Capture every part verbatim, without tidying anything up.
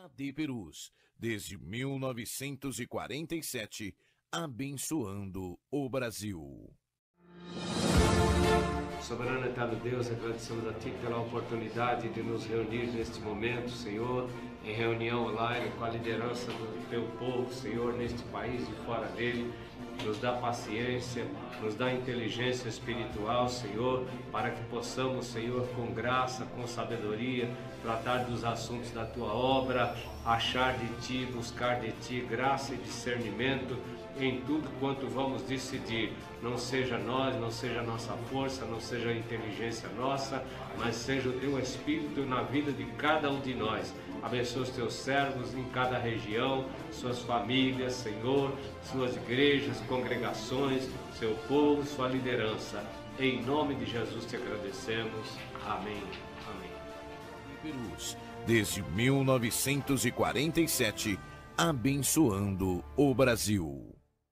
A D Perus, desde mil novecentos e quarenta e sete, abençoando o Brasil. Soberano eterno Deus, agradecemos a Ti pela oportunidade de nos reunir neste momento, Senhor, em reunião online com a liderança do Teu povo, Senhor, neste país e fora dele. Nos dá paciência, nos dá inteligência espiritual, Senhor, para que possamos, Senhor, com graça, com sabedoria, tratar dos assuntos da Tua obra, achar de Ti, buscar de Ti graça e discernimento em tudo quanto vamos decidir. Não seja nós, não seja a nossa força, não seja a inteligência nossa, mas seja o Teu Espírito na vida de cada um de nós. Abençoa os Teus servos em cada região, suas famílias, Senhor, suas igrejas, congregações, seu povo, sua liderança. Em nome de Jesus te agradecemos. Amém. Amém. Perus, desde mil novecentos e quarenta e sete, abençoando o Brasil.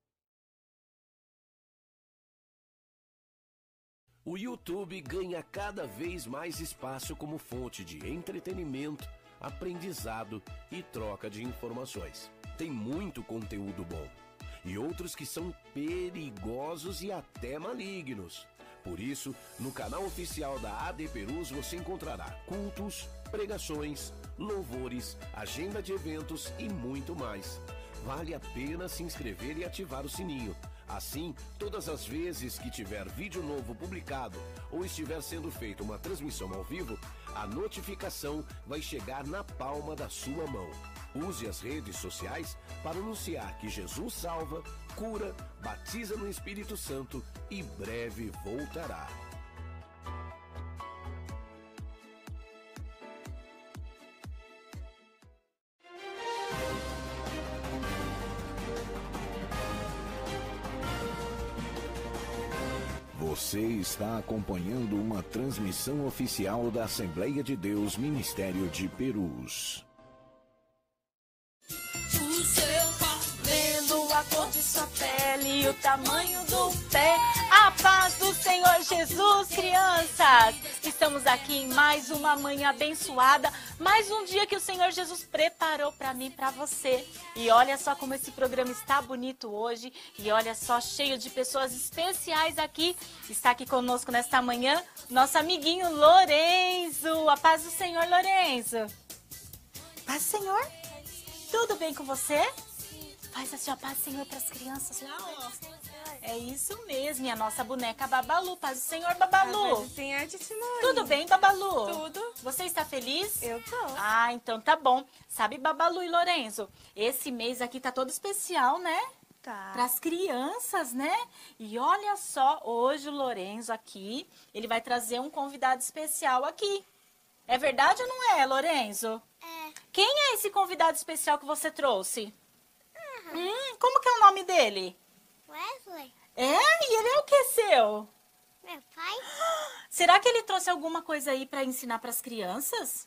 O YouTube ganha cada vez mais espaço como fonte de entretenimento, aprendizado e troca de informações. Tem muito conteúdo bom e outros que são perigosos e até malignos. Por isso, no canal oficial da A D Perus você encontrará cultos, pregações, louvores, agenda de eventos e muito mais. Vale a pena se inscrever e ativar o sininho. Assim, todas as vezes que tiver vídeo novo publicado ou estiver sendo feita uma transmissão ao vivo, a notificação vai chegar na palma da sua mão. Use as redes sociais para anunciar que Jesus salva, cura, batiza no Espírito Santo e breve voltará. Você está acompanhando uma transmissão oficial da Assembleia de Deus Ministério de Perus. O seu cabelo, a cor de sua pele, o tamanho do pé, a paz do Senhor Jesus, crianças! Estamos aqui em mais uma manhã abençoada, mais um dia que o Senhor Jesus preparou para mim e para você. E olha só como esse programa está bonito hoje, e olha só, cheio de pessoas especiais aqui. Está aqui conosco nesta manhã nosso amiguinho Lorenzo. A paz do Senhor, Lorenzo. Paz do Senhor? Tudo bem com você? Faz assim, ó, paz do Senhor para as crianças lá, ó. É isso mesmo, e a nossa boneca Babalu. Paz do Senhor, Babalu. Paz do Senhor, Titimone. Tudo bem, Babalu? Tudo. Você está feliz? Eu tô. Ah, então tá bom. Sabe, Babalu e Lorenzo, esse mês aqui tá todo especial, né? Tá. Para as crianças, né? E olha só, hoje o Lorenzo aqui, ele vai trazer um convidado especial aqui. É verdade ou não é, Lorenzo? É. Quem é esse convidado especial que você trouxe? Uhum. Hum, como que é o nome dele? Wesley, É? E ele é o que seu? meu pai? Será que ele trouxe alguma coisa aí para ensinar para as crianças?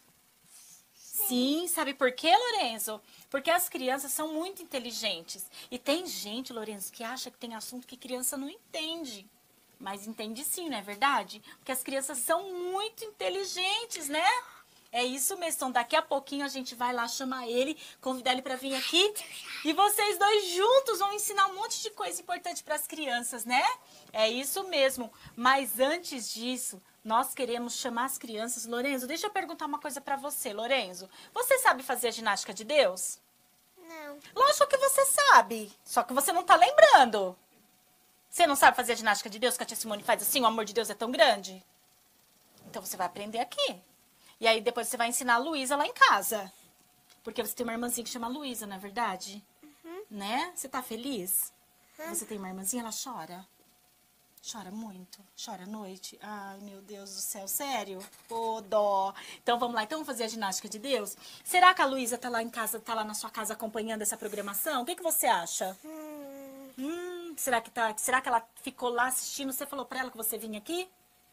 Sim. Sim, sabe por quê, Lorenzo? Porque as crianças são muito inteligentes. E tem gente, Lorenzo, que acha que tem assunto que criança não entende. Mas entende sim, não é verdade? Porque as crianças são muito inteligentes, né? É isso mesmo. Então, daqui a pouquinho a gente vai lá chamar ele, convidar ele para vir aqui. E vocês dois juntos vão ensinar um monte de coisa importante para as crianças, né? É isso mesmo. Mas antes disso, nós queremos chamar as crianças. Lorenzo, deixa eu perguntar uma coisa para você, Lorenzo. Você sabe fazer a ginástica de Deus? Não. Lógico que você sabe, só que você não tá lembrando. Você não sabe fazer a ginástica de Deus, que a tia Simone faz assim, o amor de Deus é tão grande? Então você vai aprender aqui. E aí depois você vai ensinar a Luísa lá em casa. Porque você tem uma irmãzinha que chama Luísa, não é verdade? Uhum. Né? Você tá feliz? Uhum. Você tem uma irmãzinha, ela chora? Chora muito? Chora à noite? Ai, meu Deus do céu, sério? Ô, dó. Então vamos lá, então vamos fazer a ginástica de Deus? Será que a Luísa tá lá em casa, tá lá na sua casa acompanhando essa programação? O que, que você acha? Hum, Hum, será que tá? Será que ela ficou lá assistindo? Você falou pra ela que você vinha aqui?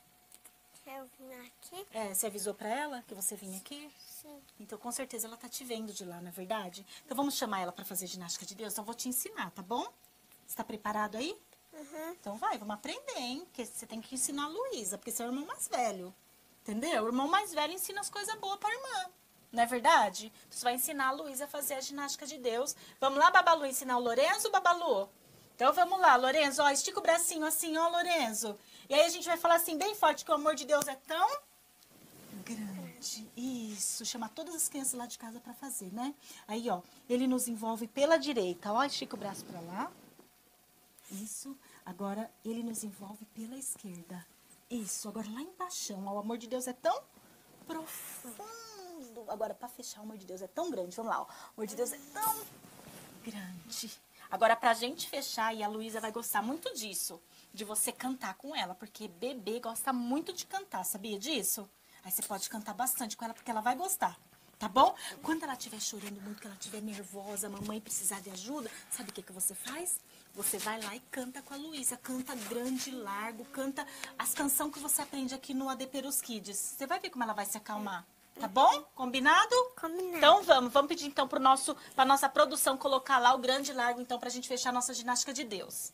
eu vim aqui? É, você avisou pra ela que você vinha aqui? Sim. Então, com certeza, ela tá te vendo de lá, não é verdade? Então, vamos chamar ela pra fazer ginástica de Deus? Então, eu vou te ensinar, tá bom? Você tá preparado aí? Uhum. Então, vai, vamos aprender, hein? Porque você tem que ensinar a Luísa, porque você é o irmão mais velho. Entendeu? O irmão mais velho ensina as coisas boas pra irmã. Não é verdade? Você vai ensinar a Luísa a fazer a ginástica de Deus. Vamos lá, Babalu, ensinar o Lorenzo, Babalu? Então vamos lá, Lorenzo, ó, estica o bracinho assim, ó, Lorenzo. E aí a gente vai falar assim, bem forte, que o amor de Deus é tão grande. Isso, chamar todas as crianças lá de casa pra fazer, né? Aí, ó, ele nos envolve pela direita, ó, estica o braço pra lá. Isso. Agora, ele nos envolve pela esquerda. Isso, agora lá embaixo, ó, o amor de Deus é tão profundo. Agora, pra fechar, o amor de Deus é tão grande. Vamos lá, ó, o amor de Deus é tão grande. Agora, pra gente fechar, e a Luísa vai gostar muito disso, de você cantar com ela, porque bebê gosta muito de cantar, sabia disso? Aí você pode cantar bastante com ela, porque ela vai gostar, tá bom? Quando ela estiver chorando muito, que ela estiver nervosa, a mamãe precisar de ajuda, sabe o que, que você faz? Você vai lá e canta com a Luísa, canta grande, largo, canta as canções que você aprende aqui no A D Perus Kids. Você vai ver como ela vai se acalmar. Tá bom? Combinado? Combinado. Então vamos, vamos pedir então pro nosso, pra nossa produção colocar lá o grande largo, então, pra gente fechar a nossa ginástica de Deus.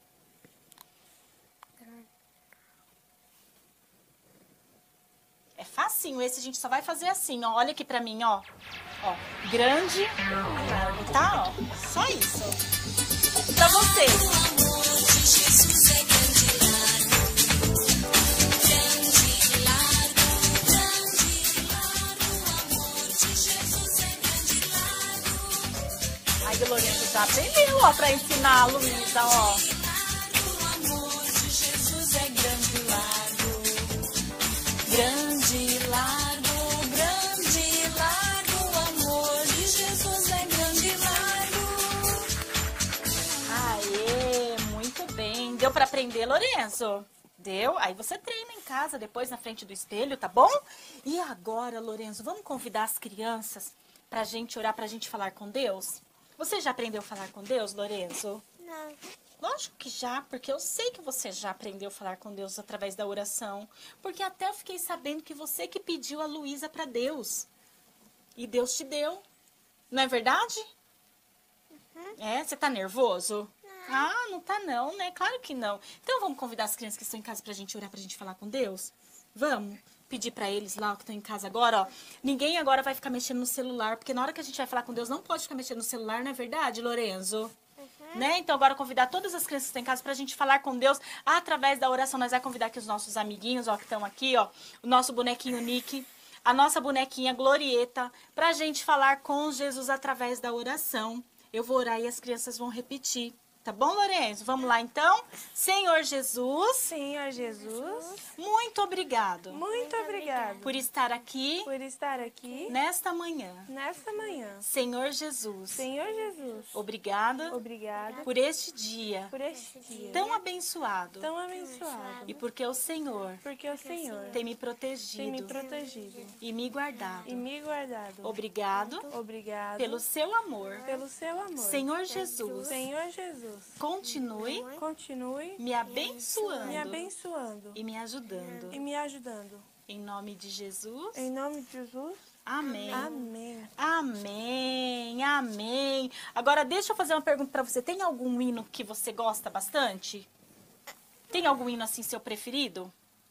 É facinho, esse a gente só vai fazer assim, ó. Olha aqui pra mim, ó. Ó, grande, largo, tá? Ó, só isso. Pra vocês. Ai, o Lorenzo já aprendeu, ó, pra ensinar a Luísa, ó. O amor de Jesus é grande e largo, grande e largo, grande e largo. O amor de Jesus é grande e largo. Aê, muito bem. Deu pra aprender, Lorenzo? Deu? Aí você treina em casa, depois na frente do espelho, tá bom? E agora, Lorenzo, vamos convidar as crianças pra gente orar, pra gente falar com Deus? Você já aprendeu a falar com Deus, Lorenzo? Não. Lógico que já, porque eu sei que você já aprendeu a falar com Deus através da oração. Porque até eu fiquei sabendo que você que pediu a Luísa para Deus. E Deus te deu. Não é verdade? Uhum. É? Você tá nervoso? Não. Ah, não tá não, né? Claro que não. Então vamos convidar as crianças que estão em casa pra gente orar, pra gente falar com Deus? Vamos? Pedir pra eles lá, que estão em casa agora, ó. Ninguém agora vai ficar mexendo no celular, porque na hora que a gente vai falar com Deus, não pode ficar mexendo no celular, não é verdade, Lorenzo? Uhum. Né? Então agora convidar todas as crianças que estão em casa pra gente falar com Deus através da oração. Nós vamos convidar aqui os nossos amiguinhos, ó, que estão aqui, ó. O nosso bonequinho Nick, a nossa bonequinha Glorieta, pra gente falar com Jesus através da oração. Eu vou orar e as crianças vão repetir. Tá bom, Lorenzo? Vamos lá, então? Senhor Jesus. Senhor Jesus. Muito obrigado. Muito obrigado. Por estar aqui. Por estar aqui. Nesta manhã. Nesta manhã. Senhor Jesus. Senhor Jesus. Obrigada. Obrigada. Por este dia. Por este dia. Tão abençoado. Tão abençoado. E porque o Senhor. Porque o Senhor. Tem me protegido. Tem me protegido. E me guardado. E me guardado. Obrigado. Obrigado. Pelo seu amor. Pelo seu amor. Senhor Jesus. Senhor Jesus. Continue. Continue. Me abençoando. Me abençoando. E me ajudando. E me ajudando. Em nome de Jesus. Em nome de Jesus. Amém. Amém. Amém. Amém. Agora, deixa eu fazer uma pergunta pra você. Tem algum hino que você gosta bastante? Tem algum hino, assim, seu preferido?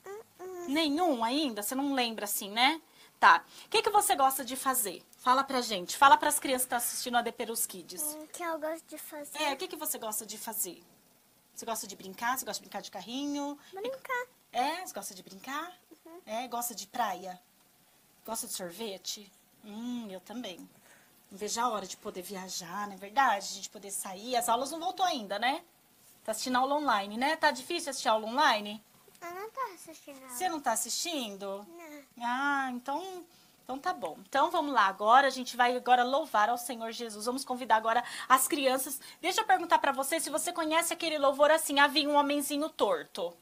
Nenhum ainda? Você não lembra, assim, né? Tá. O que, que você gosta de fazer? Fala pra gente. Fala pras crianças que estão assistindo a A D Perus Kids. O que eu gosto de fazer? É, o que, que você gosta de fazer? Você gosta de brincar? Você gosta de brincar de carrinho? Brincar. É? Você gosta de brincar? Uhum. É? Gosta de praia? Gosta de sorvete? Hum, eu também. Não vejo a hora de poder viajar, não é verdade? A gente poder sair. As aulas não voltou ainda, né? Tá assistindo aula online, né? Tá difícil assistir aula online? Eu não tô assistindo aula. Você não tá assistindo? Não. Ah, então... Então tá bom. Então vamos lá agora, a gente vai agora louvar ao Senhor Jesus. Vamos convidar agora as crianças. Deixa eu perguntar pra você se você conhece aquele louvor assim, havia um homenzinho torto.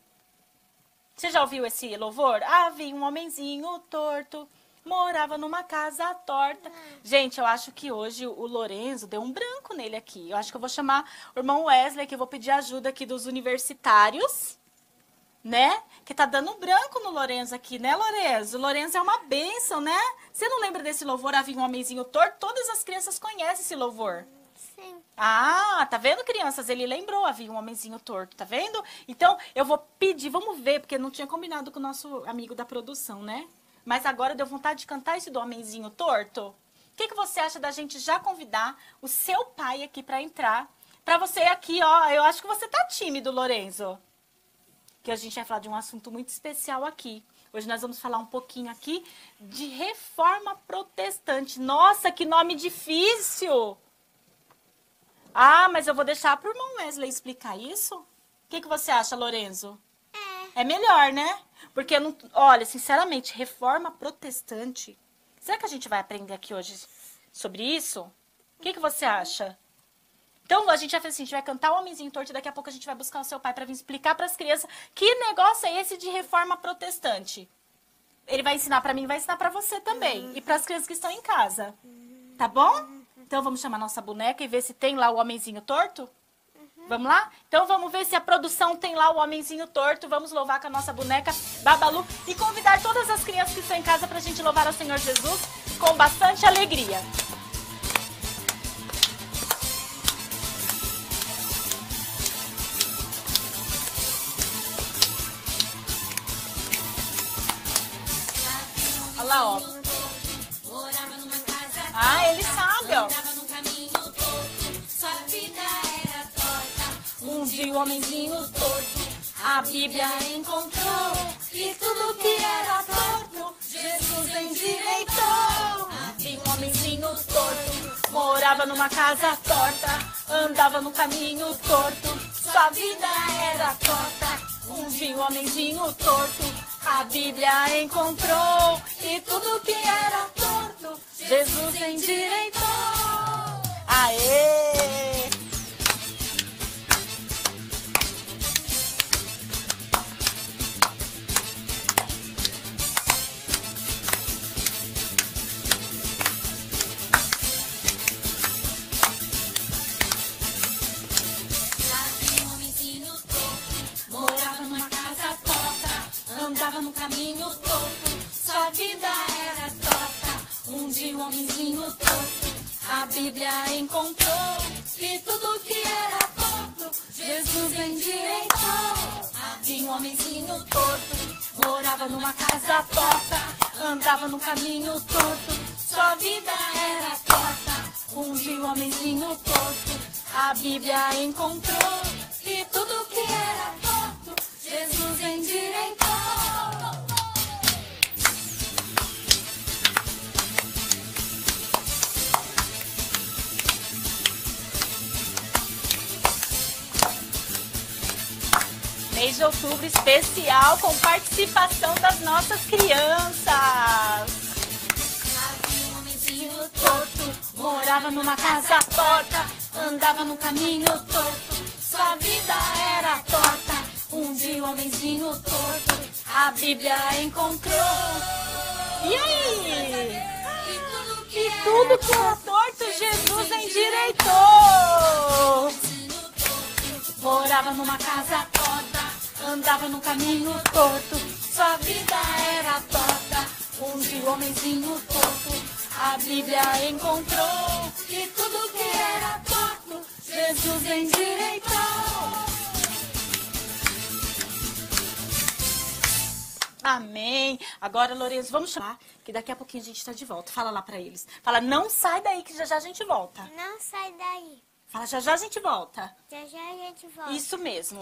Você já ouviu esse louvor? Havia um homenzinho torto, morava numa casa torta. Não. Gente, eu acho que hoje o Lorenzo deu um branco nele aqui. Eu acho que eu vou chamar o irmão Wesley, que eu vou pedir ajuda aqui dos universitários. Né? Que tá dando um branco no Lorenzo aqui, né, Lorenzo? O Lorenzo é uma bênção, né? Você não lembra desse louvor, havia um homenzinho torto? Todas as crianças conhecem esse louvor. Sim. Ah, tá vendo, crianças? Ele lembrou, havia um homenzinho torto, tá vendo? Então, eu vou pedir, vamos ver, porque não tinha combinado com o nosso amigo da produção, né? Mas agora deu vontade de cantar esse do homenzinho torto? O que, que você acha da gente já convidar o seu pai aqui para entrar? Para você aqui, ó, eu acho que você tá tímido, Lorenzo. Que a gente vai falar de um assunto muito especial aqui. Hoje nós vamos falar um pouquinho aqui de reforma protestante. Nossa, que nome difícil! Ah, mas eu vou deixar para o irmão Wesley explicar isso. O que, que você acha, Lorenzo? É. É melhor, né? Porque, não, olha, sinceramente, reforma protestante... Será que a gente vai aprender aqui hoje sobre isso? O que, que você acha? Então, a gente vai fazer assim, a gente vai cantar o Homenzinho Torto e daqui a pouco a gente vai buscar o seu pai para vir explicar para as crianças que negócio é esse de reforma protestante. Ele vai ensinar para mim e vai ensinar para você também. Uhum. E para as crianças que estão em casa. Tá bom? Então, vamos chamar nossa boneca e ver se tem lá o Homenzinho Torto? Uhum. Vamos lá? Então, vamos ver se a produção tem lá o Homenzinho Torto. Vamos louvar com a nossa boneca Babalu e convidar todas as crianças que estão em casa para a gente louvar ao Senhor Jesus com bastante alegria. Olha lá, ó. Ah, ele sabe, ó. Um dia o homenzinho torto a Bíblia encontrou e tudo que era torto Jesus endireitou. Havia um homenzinho torto, morava numa casa torta, andava no caminho torto, sua vida era torta. Um dia o homenzinho torto a Bíblia encontrou e tudo que era torto Jesus endireitou. Aê! Andava no caminho torto, sua vida era torta. Um dia um homenzinho torto a Bíblia encontrou e tudo que era torto Jesus endireitou. Havia um homenzinho torto, morava numa casa torta, andava no caminho torto, sua vida era torta. Um dia um homenzinho torto a Bíblia encontrou e tudo que era torto Jesus endireitou. Mês de outubro especial com participação das nossas crianças. Havia um homenzinho torto, morava numa casa torta, andava no caminho torto, sua vida era torta. Um dia o homenzinho torto a Bíblia encontrou. E aí? E tudo que era torto Jesus endireitou. Morava numa casa torta, andava no caminho torto, sua vida era torta. Um dia o homenzinho torto a Bíblia encontrou e tudo que era torto Jesus endireitou. Amém. Agora, Lorenzo, vamos chamar, que daqui a pouquinho a gente está de volta. Fala lá pra eles. Fala, não sai daí, que já já a gente volta. Não sai daí. Fala, já já a gente volta. Já já a gente volta. Isso mesmo.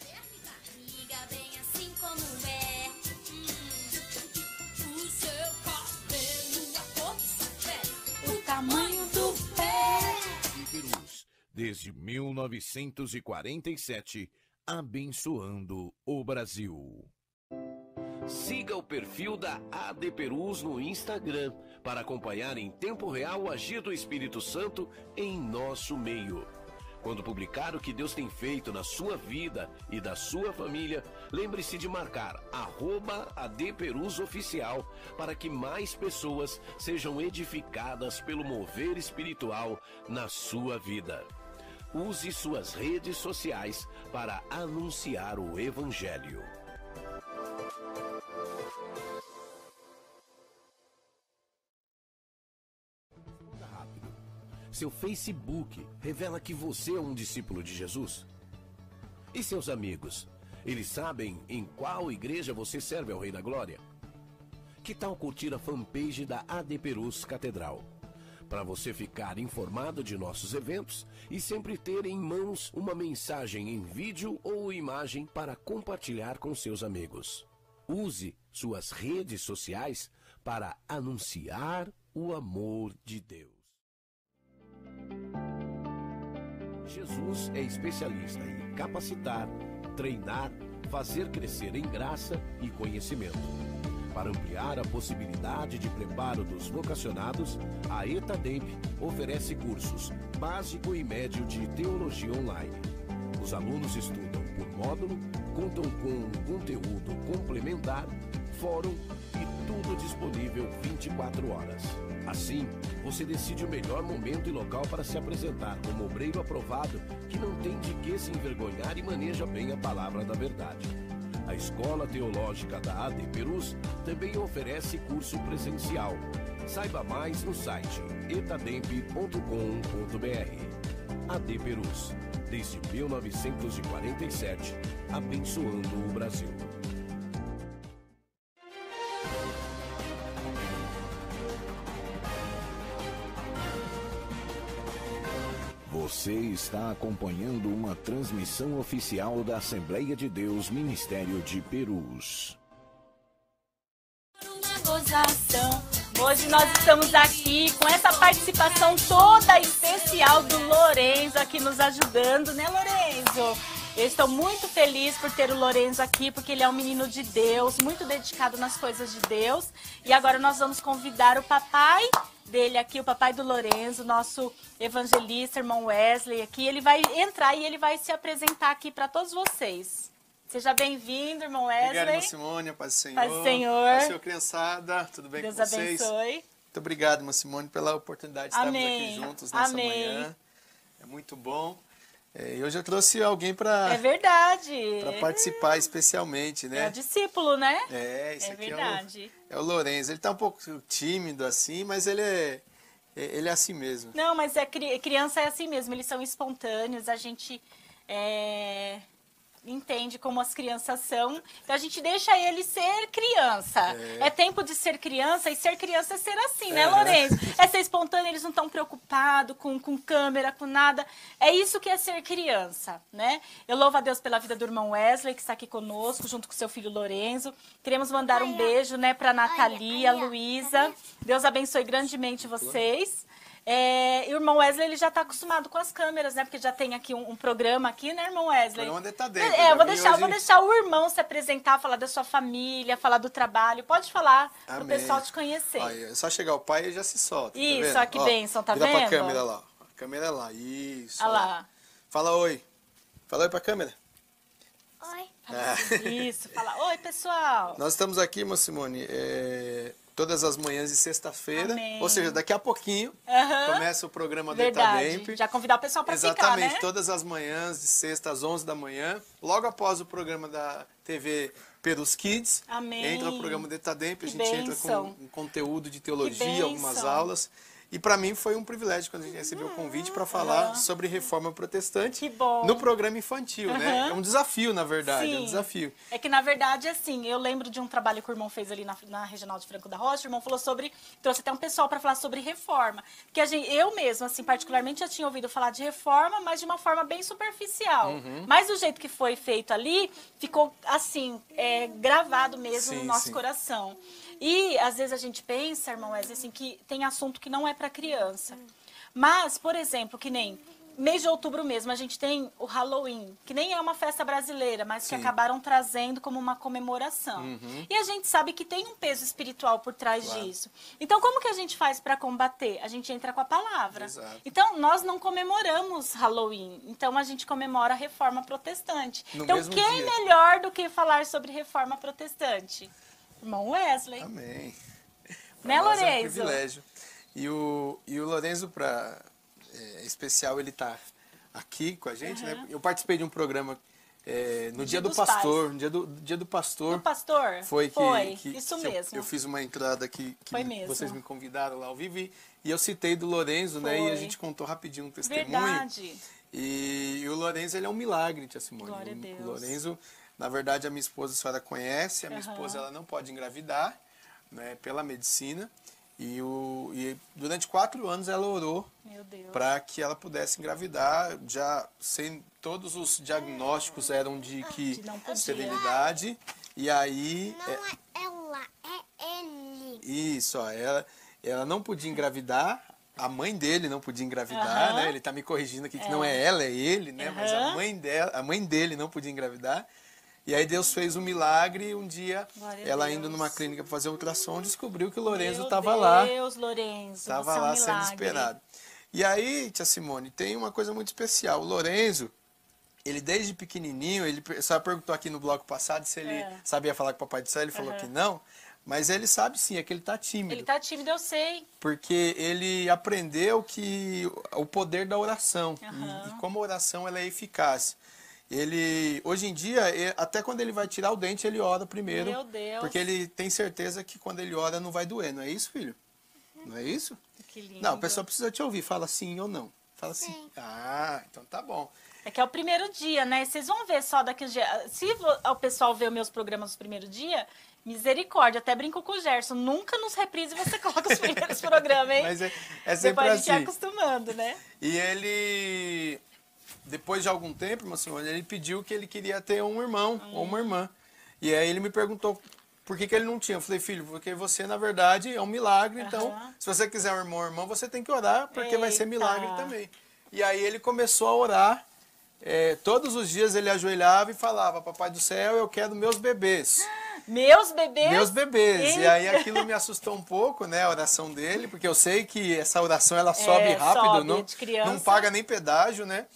O tamanho do pé. Iberus, desde mil novecentos e quarenta e sete, abençoando o Brasil. Siga o perfil da A D Perus no Instagram para acompanhar em tempo real o agir do Espírito Santo em nosso meio. Quando publicar o que Deus tem feito na sua vida e da sua família, lembre-se de marcar arroba A D Perus Oficial para que mais pessoas sejam edificadas pelo mover espiritual na sua vida. Use suas redes sociais para anunciar o Evangelho. Seu Facebook revela que você é um discípulo de Jesus? E seus amigos? Eles sabem em qual igreja você serve ao Rei da Glória? Que tal curtir a fanpage da A D Perus Catedral? Para você ficar informado de nossos eventos e sempre ter em mãos uma mensagem em vídeo ou imagem para compartilhar com seus amigos. Use suas redes sociais para anunciar o amor de Deus. Jesus é especialista em capacitar, treinar, fazer crescer em graça e conhecimento. Para ampliar a possibilidade de preparo dos vocacionados, a ETADEMP oferece cursos básico e médio de teologia online. Os alunos estudam por módulo, contam com um conteúdo complementar, fórum e tudo disponível vinte e quatro horas. Assim, você decide o melhor momento e local para se apresentar como obreiro aprovado que não tem de que se envergonhar e maneja bem a palavra da verdade. A Escola Teológica da A D Perus também oferece curso presencial. Saiba mais no site etademp ponto com ponto br. A D Perus, desde mil novecentos e quarenta e sete, abençoando o Brasil. Você está acompanhando uma transmissão oficial da Assembleia de Deus Ministério de Perus. Uma gozação. Hoje nós estamos aqui com essa participação toda especial do Lorenzo aqui nos ajudando, né, Lorenzo? Eu estou muito feliz por ter o Lorenzo aqui, porque ele é um menino de Deus, muito dedicado nas coisas de Deus. E agora nós vamos convidar o papai dele aqui, o papai do Lorenzo, nosso evangelista, irmão Wesley aqui. Ele vai entrar e ele vai se apresentar aqui para todos vocês. Seja bem-vindo, irmão Wesley. Obrigado, irmã Simone, a paz do Senhor. Paz do Senhor. Paz do Senhor, criançada. Tudo bem Deus com vocês? abençoe. Muito obrigado, irmã Simone, pela oportunidade de Amém. estarmos aqui juntos nessa Amém. manhã. É muito bom. É, e hoje eu trouxe alguém para É verdade. para participar especialmente, né? É o discípulo, né? É, isso É aqui verdade. é o, é o Lorenzo. Ele tá um pouco tímido assim, mas ele é, ele é assim mesmo. Não, mas é, criança é assim mesmo, eles são espontâneos, a gente é, entende como as crianças são, então a gente deixa ele ser criança. É, é tempo de ser criança, e ser criança é ser assim, né, É. Lorenzo? É ser espontâneo, eles não estão preocupados com, com câmera, com nada. É isso que é ser criança, né? Eu louvo a Deus pela vida do irmão Wesley, que está aqui conosco, junto com seu filho Lorenzo. Queremos mandar um beijo, né, para Natalia, Luísa. Deus abençoe grandemente vocês. É, e o irmão Wesley, ele já está acostumado com as câmeras, né? Porque já tem aqui um, um programa aqui, né, irmão Wesley? Programa de Etademp, É, já eu vou vim deixar, eu hoje- vou deixar o irmão se apresentar, falar da sua família, falar do trabalho. Pode falar para o Amém. pessoal te conhecer. Olha, é só chegar o pai e já se solta. Isso, tá vendo? ó, que bênção, tá vira vendo? pra câmera lá. ó. A câmera é lá, isso. Olha ó. lá. Fala oi. Fala oi pra câmera. Oi. Isso, fala. Oi, pessoal. Nós estamos aqui, irmã Simone, é, todas as manhãs de sexta-feira, Amém. ou seja, daqui a pouquinho Aham. começa o programa do Verdade. Etademp. Já convidar o pessoal para ficar, Exatamente, né? todas as manhãs de sexta às onze da manhã, logo após o programa da T V Perus Kids. Amém. Entra o programa do Etademp, a Que gente entra com bênção. um conteúdo de Que teologia, algumas bênção. aulas. E para mim foi um privilégio quando a gente recebeu o convite para falar sobre reforma protestante Que bom. no programa infantil, né? Aham. É um desafio, na verdade, é um Sim. desafio. É que, na verdade, assim, eu lembro de um trabalho que o irmão fez ali na, na Regional de Franco da Rocha. O irmão falou sobre, trouxe até um pessoal para falar sobre reforma. Porque a gente, eu mesma, assim, particularmente, já tinha ouvido falar de reforma, mas de uma forma bem superficial. Uhum. Mas do jeito que foi feito ali, ficou, assim, é, gravado mesmo Sim, no nosso sim. coração. E, às vezes, a gente pensa, irmão Wesley, assim, que tem assunto que não é para criança. Mas, por exemplo, que nem mês de outubro mesmo, a gente tem o Halloween, que nem é uma festa brasileira, mas que Sim. acabaram trazendo como uma comemoração. Uhum. E a gente sabe que tem um peso espiritual por trás Claro. disso. Então, como que a gente faz para combater? A gente entra com a palavra. Exato. Então, nós não comemoramos Halloween. Então, a gente comemora a Reforma Protestante. No então, mesmo quem dia. melhor do que falar sobre Reforma Protestante? Irmão Wesley. Amém. Pra Né, nós é um Lorenzo? privilégio. E o, e o Lorenzo, para é, especial, ele tá aqui com a gente, né? Eu participei de um programa é, no Dia, Dia do dos Pastor, Pais. no dia do, dia do Pastor. Do pastor? Foi que, Foi, que- isso que eu- mesmo. Eu, fiz uma entrada que, que Foi mesmo. vocês me convidaram lá ao vivo e, e eu citei do Lorenzo, né? E Foi. a gente contou rapidinho um testemunho. Verdade. E, e o Lorenzo, ele é um milagre, tia Simone. Glória a O Deus. Lorenzo, na verdade, a minha esposa, a senhora conhece, a minha Aham. esposa, ela não pode engravidar, né, pela medicina. E, o, e durante quatro anos ela orou para que ela pudesse engravidar, já sem todos os diagnósticos eram de que De não podia. esterilidade. E aí. Não é ela, é ele. Isso, ó, ela, ela não podia engravidar, a mãe dele não podia engravidar, Aham. né? Ele tá me corrigindo aqui que não é ela, é ele, né? Mas a Aham. mãe dela, a mãe dele não podia engravidar. E aí Deus fez um milagre e um dia Glória a ela Deus. indo numa clínica para fazer ultrassom, descobriu que o Lorenzo Meu estava lá, Deus, Lorenzo, estava você é um lá sendo milagre. esperado. E aí, tia Simone, tem uma coisa muito especial. O Lorenzo, ele desde pequenininho, ele só perguntou aqui no bloco passado se ele É. sabia falar com o papai do céu, ele falou Aham. que não. Mas ele sabe sim, é que ele tá tímido. Ele tá tímido, eu sei. Porque ele aprendeu que o poder da oração e- Aham. e, como a oração ela é eficaz. Ele, hoje em dia, e- até quando ele vai tirar o dente, ele ora primeiro. Meu Deus. Porque ele tem certeza que quando ele ora não vai doer, não é isso, filho? Não é isso? Que lindo. Não, a pessoa precisa te ouvir, fala sim ou não. Fala sim. Sim. Ah, então tá bom. É que é o primeiro dia, né? Vocês vão ver só daqui uns dias. Se vo- o pessoal ver os meus programas no primeiro dia, misericórdia, até brinco com o Gerson. Nunca nos reprise você coloca os primeiros programas, hein? Mas é, é sempre Depois a gente assim. vai acostumando, né? E ele, depois de algum tempo, irmã Simone, ele pediu que ele queria ter um irmão ou uma irmã. E aí ele me perguntou por que, que ele não tinha. Eu falei, filho, porque você, na verdade, é um milagre. Então, Aham. se você quiser um irmão ou irmã, você tem que orar, porque vai ser Eita. milagre também. E aí ele começou a orar. É, todos os dias ele ajoelhava e falava, papai do céu, eu quero meus bebês. Meus bebês. Meus bebês. E Eita. aí aquilo me assustou um pouco, né, a oração dele, porque eu sei que essa oração ela sobe É, rápido, sobe, não, de criança. não paga nem pedágio, né?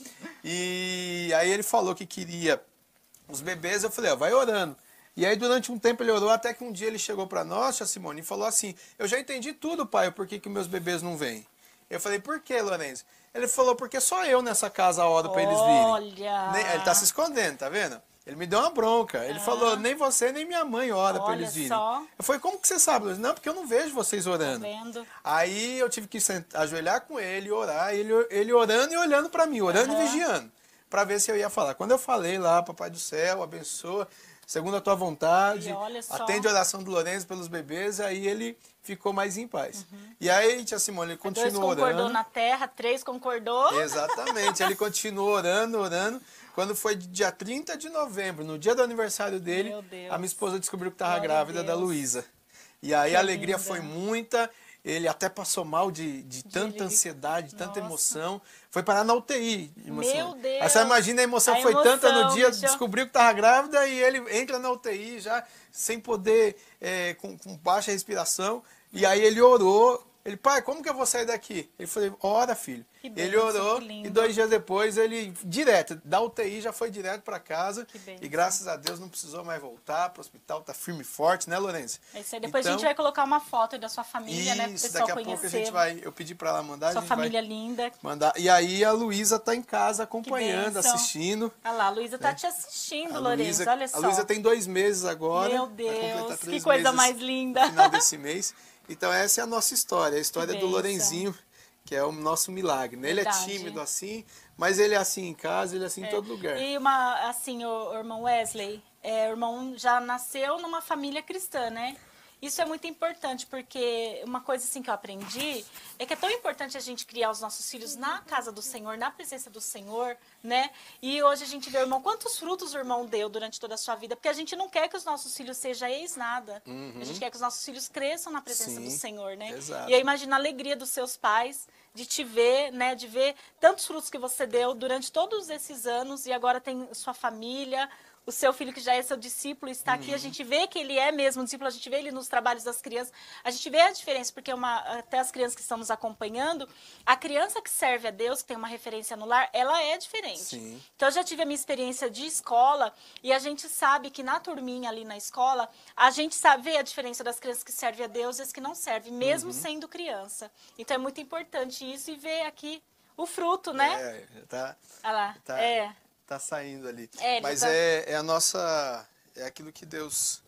E aí ele falou que queria os bebês, eu falei, ó, vai orando. E aí durante um tempo ele orou, até que um dia ele chegou para nós, tia Simone, e falou assim, eu já entendi tudo, pai, por que que meus bebês não vêm. Eu falei, por que, Lourenço? Ele falou, porque só eu nessa casa oro para eles virem. Olha. Nem- Ele tá se escondendo, tá vendo? Ele me deu uma bronca. Ele falou, nem você nem minha mãe ora para Olha eles virem. só. Eu falei, como que você sabe, Luiz? Não, porque eu não vejo vocês orando. Tá vendo? Aí eu tive que sentar, ajoelhar com ele e orar, ele, ele orando e olhando para mim, orando Aham. e vigiando, para ver se eu ia falar. Quando eu falei lá, papai do céu, abençoa, segundo a tua vontade, E olha só. atende a oração do Lourenço pelos bebês, aí ele ficou mais em paz. E aí, tia Simone, ele Dois continuou concordou orando. na terra, três concordou. Exatamente, ele continuou orando, orando. Quando foi dia trinta de novembro, no dia do aniversário dele, Meu Deus. a minha esposa descobriu que estava Glória a grávida da Deus. Luísa. E aí Que a alegria linda. foi muita, ele até passou mal de, de tanta ele- ansiedade, de tanta Nossa. emoção. Foi parar na U T I. Meu Simone. Deus. Aí você imagina a emoção A foi tanta no emoção, dia, deixa eu- descobriu que estava grávida e ele entra na U T I já sem poder, é, com, com baixa respiração. E aí ele orou. Ele, pai, como que eu vou sair daqui? Ele falou, ora, filho. Que Ele bênção, orou que lindo. e dois dias depois ele, direto, da U T I já foi direto para casa. Que bênção. E graças a Deus não precisou mais voltar para o hospital, tá firme e forte, né, Lourenço? É isso aí. Depois a Então, gente vai colocar uma foto aí da sua família, né? Para o Isso, pessoal daqui a pouco conhecer. a gente vai, eu pedi para ela mandar, a Sua gente família vai linda. mandar. E aí a Luísa tá em casa acompanhando, bênção. assistindo. Olha lá, a Luísa tá te assistindo, A Lourenço. Luísa- Olha só. A Luísa tem dois meses agora. Meu vai completar Deus, três que coisa meses mais linda. No final desse mês. Então essa é a nossa história, a história do bênção. Lorenzinho, que é o nosso milagre. né? Ele é Verdade. tímido assim, mas ele é assim em casa, ele é assim em todo lugar. E uma, assim, o, o irmão Wesley, é, o irmão já nasceu numa família cristã, né? Isso é muito importante, porque uma coisa assim que eu aprendi é que é tão importante a gente criar os nossos filhos na casa do Senhor, na presença do Senhor, né? E hoje a gente vê, irmão, quantos frutos o irmão deu durante toda a sua vida, porque a gente não quer que os nossos filhos sejam ex-nada. A gente quer que os nossos filhos cresçam na presença Sim, do Senhor, né? exato. E eu imagino a alegria dos seus pais de te ver, né? De ver tantos frutos que você deu durante todos esses anos e agora tem sua família. O seu filho, que já é seu discípulo, está aqui. A gente vê que ele é mesmo um discípulo, a gente vê ele nos trabalhos das crianças. A gente vê a diferença, porque uma, até as crianças que estão nos acompanhando, a criança que serve a Deus, que tem uma referência no lar, ela é diferente. Sim. Então, eu já tive a minha experiência de escola e a gente sabe que na turminha ali na escola, a gente sabe ver a diferença das crianças que servem a Deus e as que não servem, mesmo Uhum. sendo criança. Então, é muito importante isso e ver aqui o fruto, né? É, tá, Olha lá. tá, É. tá saindo ali. É, ele Mas tá- é, é a nossa, é aquilo que Deus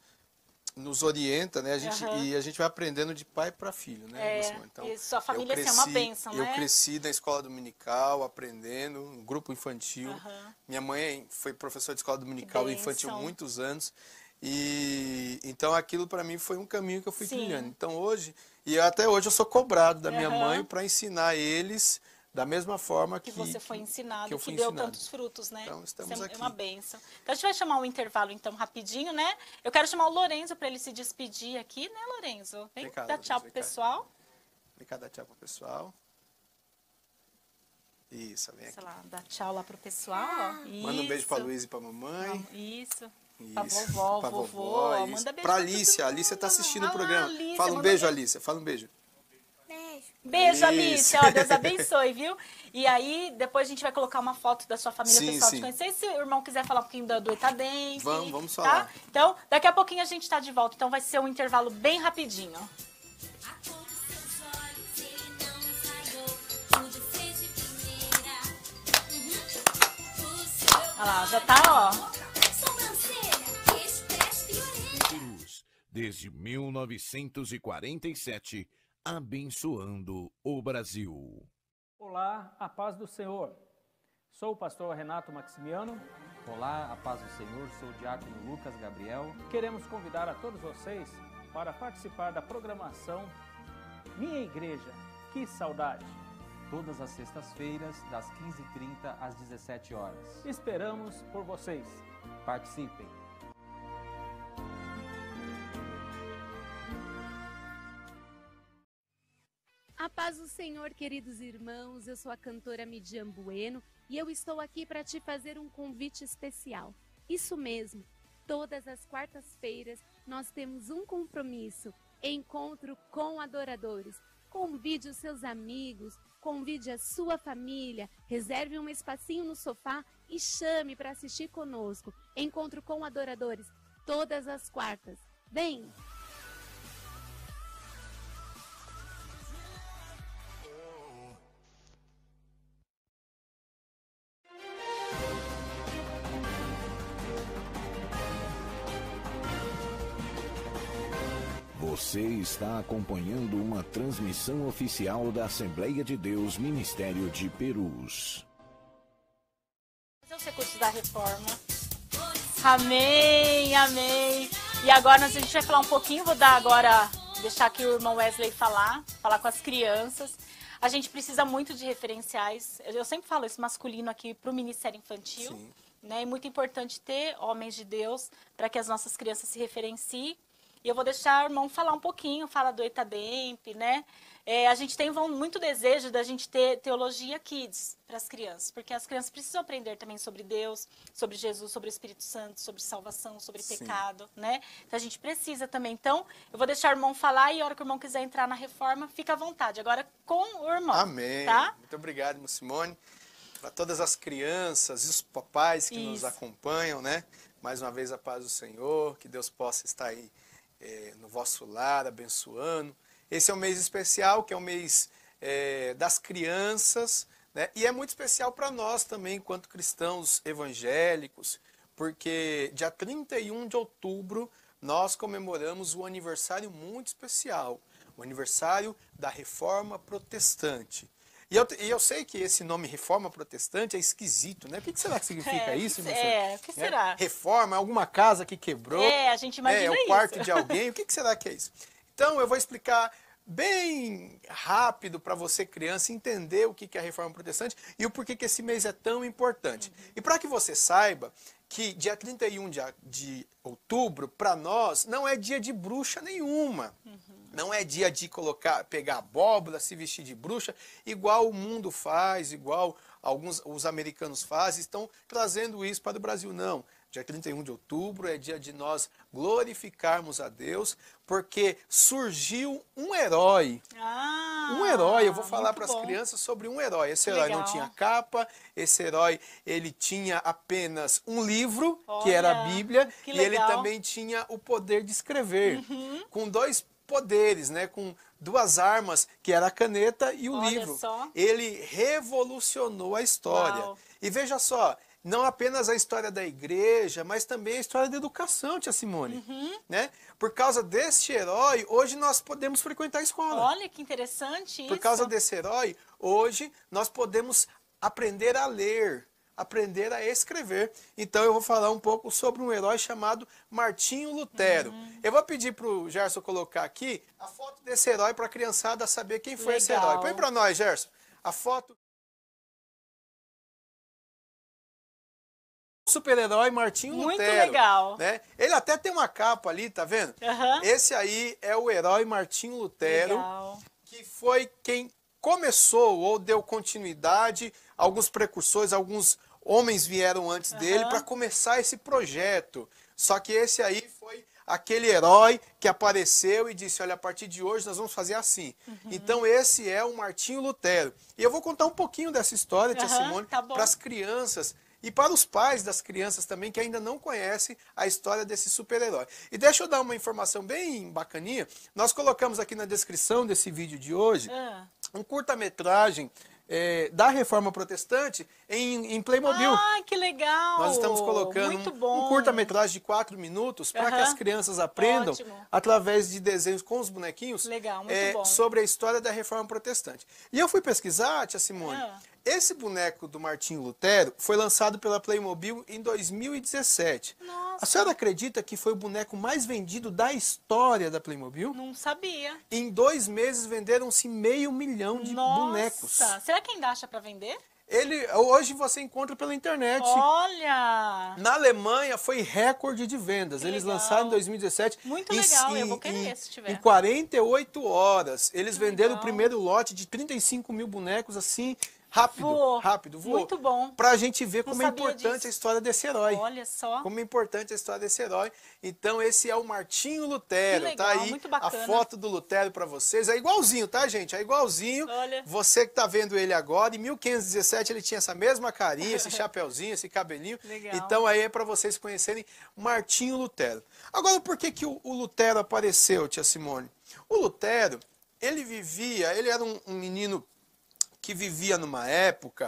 nos orienta, né? A gente, Aham. E a gente vai aprendendo de pai para filho, né? É, Simone? Então, isso, a eu família assim, é uma bênção, Eu né? cresci na escola dominical, aprendendo, um grupo infantil. Aham. Minha mãe foi professora de escola dominical e infantil bênção. muitos anos. E então Então aquilo para mim foi um caminho que eu fui Sim. trilhando. Então hoje, e até hoje eu sou cobrado da minha Aham. mãe para ensinar eles da mesma forma que, Que você foi ensinado, que que, eu fui deu ensinado. tantos frutos, né? Então, estamos Isso é aqui. uma bênção. Então, a gente vai chamar um intervalo, então, rapidinho, né? Eu quero chamar o Lorenzo para ele se despedir aqui, né, Lorenzo? Vem Vem cá, dar Lorenzo, tchau vem pro cá. pessoal. Vem cá dar tchau pro pessoal. Isso, vem aqui. Sei lá, dá tchau lá pro pessoal, ó. Manda um beijo pra Isso. Luísa e pra mamãe. Isso. Isso. Pra vovó, Pra vovô. vovó, isso. Manda beijo pra pra Alicia. todo A Alicia tá mundo. assistindo Ah o programa. lá, Alicia, Fala um manda beijo, beijo. Alicia. Fala um beijo. Beijo. Beijo, Alice. Alice. Ó, Deus abençoe, viu? E aí, depois a gente vai colocar uma foto da sua família, Sim, pessoal sim. te conhecer. E se o irmão quiser falar um pouquinho do, do Etademp, Vamos, vamos tá? falar. Então, daqui a pouquinho a gente tá de volta. Então, vai ser um intervalo bem rapidinho. Olha lá, já tá, ó. Perus, desde mil novecentos e quarenta e sete, abençoando o Brasil. Olá, a paz do Senhor. Sou o pastor Renato Maximiano. Olá, a paz do Senhor, sou o diácono Lucas Gabriel. Queremos convidar a todos vocês para participar da programação Minha Igreja, que saudade! Todas as sextas-feiras, das quinze e trinta às dezessete horas. Esperamos por vocês. Participem! A paz do Senhor, queridos irmãos, eu sou a cantora Midian Bueno e eu estou aqui para te fazer um convite especial. Isso mesmo, todas as quartas-feiras nós temos um compromisso, encontro com adoradores. Convide os seus amigos, convide a sua família, reserve um espacinho no sofá e chame para assistir conosco. Encontro com adoradores, todas as quartas. Vem! Você está acompanhando uma transmissão oficial da Assembleia de Deus Ministério de Perus. Fazer os recursos da reforma. Amém, amém. E agora a gente vai falar um pouquinho, vou dar agora, deixar aqui o irmão Wesley falar, falar com as crianças. A gente precisa muito de referenciais. Eu sempre falo isso masculino aqui para o Ministério Infantil. Sim. Né? É muito importante ter homens de Deus para que as nossas crianças se referenciem. E eu vou deixar o irmão falar um pouquinho, fala do Etademp, né? É, a gente tem muito desejo da gente ter teologia kids para as crianças, porque as crianças precisam aprender também sobre Deus, sobre Jesus, sobre o Espírito Santo, sobre salvação, sobre Sim. pecado, né? Então a gente precisa também. Então, eu vou deixar o irmão falar e a hora que o irmão quiser entrar na reforma, fica à vontade. Agora com o irmão. Amém. Tá? Muito obrigado, irmã Simone. Para todas as crianças e os papais que nos Isso. acompanham, né? Mais uma vez a paz do Senhor, que Deus possa estar aí é, no vosso lar, abençoando. Esse é um mês especial, que é o mês é, das crianças, né? E é muito especial para nós também, enquanto cristãos evangélicos, porque dia trinta e um de outubro nós comemoramos um aniversário muito especial, o aniversário da Reforma Protestante. E eu, e eu sei que esse nome Reforma Protestante é esquisito, né? O que, que será que significa É, isso? que- Você? é, o que será? Reforma, alguma casa que quebrou. É, a gente imagina É, o isso. quarto de alguém. O que, que será que é isso? Então, eu vou explicar bem rápido para você, criança, entender o que, que é a Reforma Protestante e o porquê que esse mês é tão importante. Uhum. E para que você saiba que dia trinta e um de, a- de outubro, para nós, não é dia de bruxa nenhuma. Não é dia de colocar, pegar abóbora, se vestir de bruxa, igual o mundo faz, igual alguns os americanos fazem, estão trazendo isso para o Brasil. Não. Dia trinta e um de outubro é dia de nós glorificarmos a Deus, porque surgiu um herói. Ah, Um herói, eu vou falar muito para as bom. crianças sobre um herói. Esse Que herói não legal. tinha capa, esse herói ele tinha apenas um livro, que era a Olha, Bíblia, que e ele legal. também tinha o poder de escrever, Uhum. com dois poderes, né, com duas armas, que era a caneta e o Olha livro. só. Ele revolucionou a história. Uau. E veja só, não apenas a história da igreja, mas também a história da educação, tia Simone. Uhum. Né? Por causa deste herói, hoje nós podemos frequentar a escola. Olha que interessante isso. Por causa desse herói, hoje nós podemos aprender a ler. aprender a escrever. Então eu vou falar um pouco sobre um herói chamado Martinho Lutero. Uhum. Eu vou pedir para o Gerson colocar aqui a foto desse herói para a criançada saber quem foi Legal. esse herói. Põe para nós, Gerson, a foto. Super-herói Martinho Muito Lutero. Muito legal. Né? Ele até tem uma capa ali, tá vendo? Uhum. Esse aí é o herói Martinho Lutero, legal. que foi quem começou ou deu continuidade, alguns precursores, alguns homens vieram antes uhum. dele para começar esse projeto. Só que esse aí foi aquele herói que apareceu e disse, olha, a partir de hoje nós vamos fazer assim. Uhum. Então esse é o Martinho Lutero. E eu vou contar um pouquinho dessa história, tia uhum, Simone, tá para as crianças e para os pais das crianças também que ainda não conhecem a história desse super-herói. E deixa eu dar uma informação bem bacaninha. Nós colocamos aqui na descrição desse vídeo de hoje uhum. um curta-metragem É, da Reforma Protestante em, em Playmobil. Ah, que legal! Nós estamos colocando Muito um, bom. um curta-metragem de quatro minutos para uhum. que as crianças aprendam, Ótimo. através de desenhos com os bonequinhos, legal, muito é, bom. sobre a história da Reforma Protestante. E eu fui pesquisar, tia Simone, uhum. esse boneco do Martinho Lutero foi lançado pela Playmobil em dois mil e dezessete. Nossa. A senhora acredita que foi o boneco mais vendido da história da Playmobil? Não sabia. Em dois meses venderam-se meio milhão de Nossa. bonecos. Será que ainda acha para vender? Ele, hoje você encontra pela internet. Olha! Na Alemanha foi recorde de vendas. Que Eles legal. lançaram em dois mil e dezessete. Muito em, legal, em, eu vou querer em, se tiver. Em quarenta e oito horas. Eles que venderam legal. o primeiro lote de trinta e cinco mil bonecos assim... Rápido, voou. rápido, voou. Muito bom. Pra gente ver como Não é importante disso. a história desse herói. Olha só. Como é importante a história desse herói. Então esse é o Martinho Lutero. Que legal, tá aí muito a bacana. foto do Lutero pra vocês. É igualzinho, tá, gente? É igualzinho. Olha. Você que tá vendo ele agora, em mil quinhentos e dezessete ele tinha essa mesma carinha, esse chapeuzinho, esse cabelinho. Legal. Então aí é pra vocês conhecerem Martinho Lutero. Agora, por que que o, o Lutero apareceu, tia Simone? O Lutero, ele vivia, ele era um, um menino que vivia numa época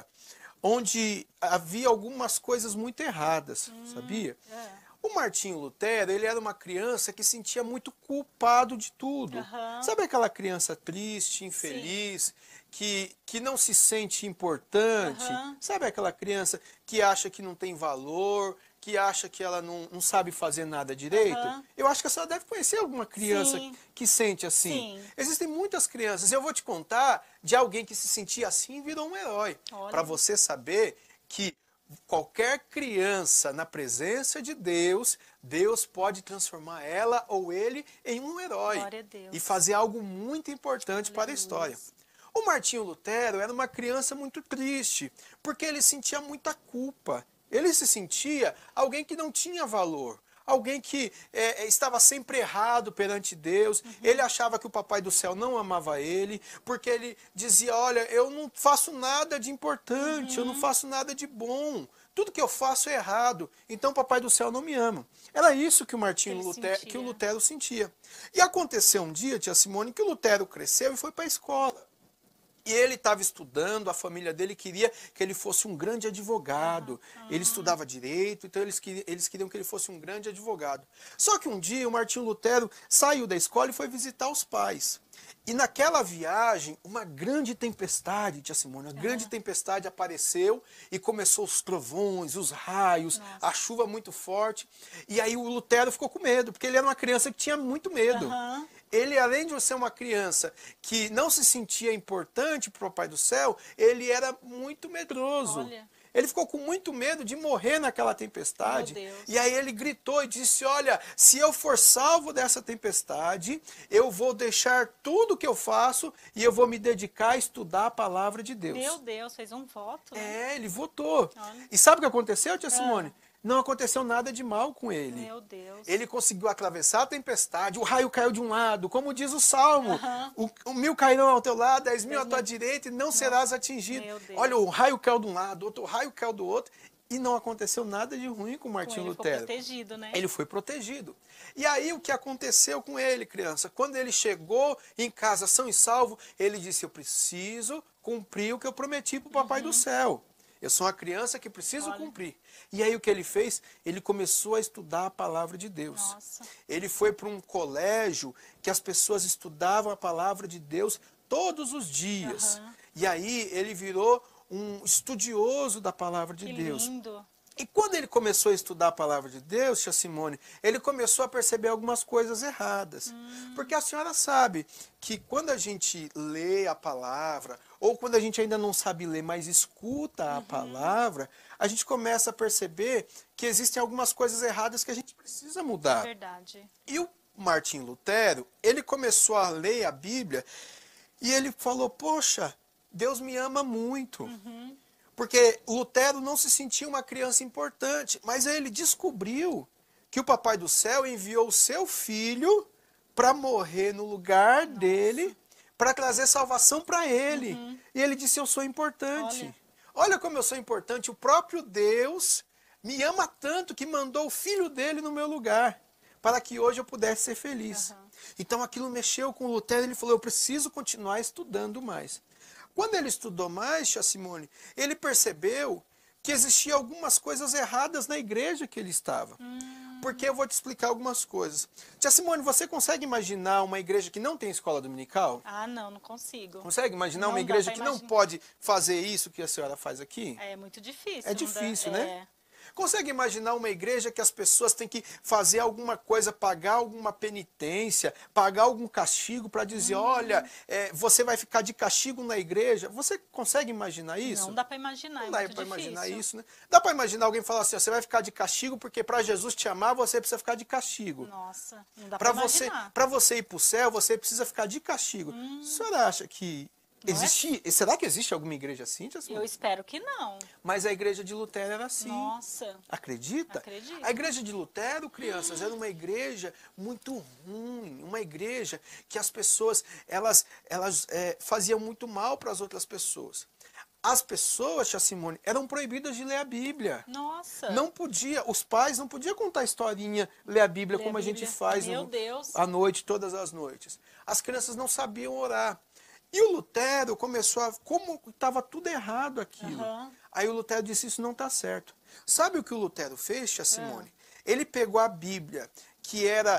onde havia algumas coisas muito erradas, hum, sabia? É. O Martinho Lutero, ele era uma criança que sentia muito culpado de tudo. Uhum. Sabe aquela criança triste, infeliz, que, que não se sente importante? Uhum. Sabe aquela criança que acha que não tem valor, que acha que ela não, não sabe fazer nada direito? Uhum. Eu acho que a senhora deve conhecer alguma criança Sim. que sente assim. Sim. Existem muitas crianças. Eu vou te contar de alguém que se sentia assim e virou um herói. Para você saber que qualquer criança na presença de Deus, Deus pode transformar ela ou ele em um herói. Glória a Deus. E fazer algo muito importante Glória para a história. O Martinho Lutero era uma criança muito triste, porque ele sentia muita culpa. Ele se sentia alguém que não tinha valor, alguém que é, estava sempre errado perante Deus. Uhum. Ele achava que o Papai do Céu não amava ele, porque ele dizia, olha, eu não faço nada de importante, uhum. eu não faço nada de bom, tudo que eu faço é errado, então o Papai do Céu não me ama. Era isso que o Martinho Lutero, que o Lutero sentia. E aconteceu um dia, tia Simone, que o Lutero cresceu e foi para a escola. E ele estava estudando, a família dele queria que ele fosse um grande advogado. Ah, ele estudava direito, então eles queriam, eles queriam que ele fosse um grande advogado. Só que um dia o Martinho Lutero saiu da escola e foi visitar os pais. E naquela viagem, uma grande tempestade, tia Simone, uma ah. grande tempestade apareceu e começou os trovões, os raios, Nossa. a chuva muito forte. E aí o Lutero ficou com medo, porque ele era uma criança que tinha muito medo. Uhum. Ele, além de ser uma criança que não se sentia importante para o Papai do Céu, ele era muito medroso. Olha. Ele ficou com muito medo de morrer naquela tempestade. E aí ele gritou e disse, olha, se eu for salvo dessa tempestade, eu vou deixar tudo que eu faço e eu vou me dedicar a estudar a palavra de Deus. Meu Deus, fez um voto, né? É, ele votou. Olha. E sabe o que aconteceu, tia Simone? Ah. Não aconteceu nada de mal com ele. Meu Deus. Ele conseguiu atravessar a tempestade, o raio caiu de um lado, como diz o Salmo. Uh-huh. o, o mil cairão ao teu lado, dez mil à tua direita e não, não serás atingido. Olha, o raio caiu de um lado, outro raio caiu do outro. E não aconteceu nada de ruim com o Martinho ele Lutero. Ele foi protegido, né? Ele foi protegido. E aí o que aconteceu com ele, criança? Quando ele chegou em casa são e salvo, ele disse, eu preciso cumprir o que eu prometi para o Papai uhum. do Céu. Eu sou uma criança que preciso Olha. cumprir. E aí o que ele fez? Ele começou a estudar a palavra de Deus. Nossa. Ele foi para um colégio que as pessoas estudavam a palavra de Deus todos os dias. Uhum. E aí ele virou um estudioso da palavra de Que Deus. lindo. E quando ele começou a estudar a palavra de Deus, tia Simone, ele começou a perceber algumas coisas erradas. Hum. Porque a senhora sabe que quando a gente lê a palavra, ou quando a gente ainda não sabe ler, mas escuta a uhum. palavra, a gente começa a perceber que existem algumas coisas erradas que a gente precisa mudar. Verdade. E o Martim Lutero, ele começou a ler a Bíblia e ele falou, poxa, Deus me ama muito. Uhum. Porque Lutero não se sentia uma criança importante, mas ele descobriu que o Papai do Céu enviou o seu filho para morrer no lugar Nossa. dele, para trazer salvação para ele. Uhum. E ele disse, eu sou importante. Olha. Olha como eu sou importante. O próprio Deus me ama tanto que mandou o filho dele no meu lugar, para que hoje eu pudesse ser feliz. Uhum. Então aquilo mexeu com Lutero, ele falou, eu preciso continuar estudando mais. Quando ele estudou mais, tia Simone, ele percebeu que existiam algumas coisas erradas na igreja que ele estava. Hum. Porque eu vou te explicar algumas coisas. Tia Simone, você consegue imaginar uma igreja que não tem escola dominical? Ah, não, não consigo. Consegue imaginar não uma igreja que imaginar. não pode fazer isso que a senhora faz aqui? É muito difícil. É difícil, dá, né? É. Consegue imaginar uma igreja que as pessoas têm que fazer alguma coisa, pagar alguma penitência, pagar algum castigo para dizer, hum. olha, é, você vai ficar de castigo na igreja? Você consegue imaginar isso? Não dá para imaginar, Não é dá para imaginar isso, né? Dá Dá para imaginar alguém falar assim, ó, você vai ficar de castigo porque para Jesus te amar, você precisa ficar de castigo. Nossa, não dá para imaginar. Para você ir para o céu, você precisa ficar de castigo. Hum. A senhora acha que... Existe, é? Será que existe alguma igreja assim, tia Simone? Eu espero que não. Mas a igreja de Lutero era assim. Nossa. Acredita? Acredito. A igreja de Lutero, crianças, era uma igreja muito ruim. Uma igreja que as pessoas, elas, elas é, faziam muito mal para as outras pessoas. As pessoas, tia Simone, eram proibidas de ler a Bíblia. Nossa. Não podia, os pais não podiam contar historinha, ler a Bíblia ler como a a Bíblia. gente faz Meu no, Deus. à noite, todas as noites. As crianças não sabiam orar. E o Lutero começou a... Como estava tudo errado aquilo. Uhum. Aí o Lutero disse, isso não está certo. Sabe o que o Lutero fez, tia Simone? É. Ele pegou a Bíblia, que era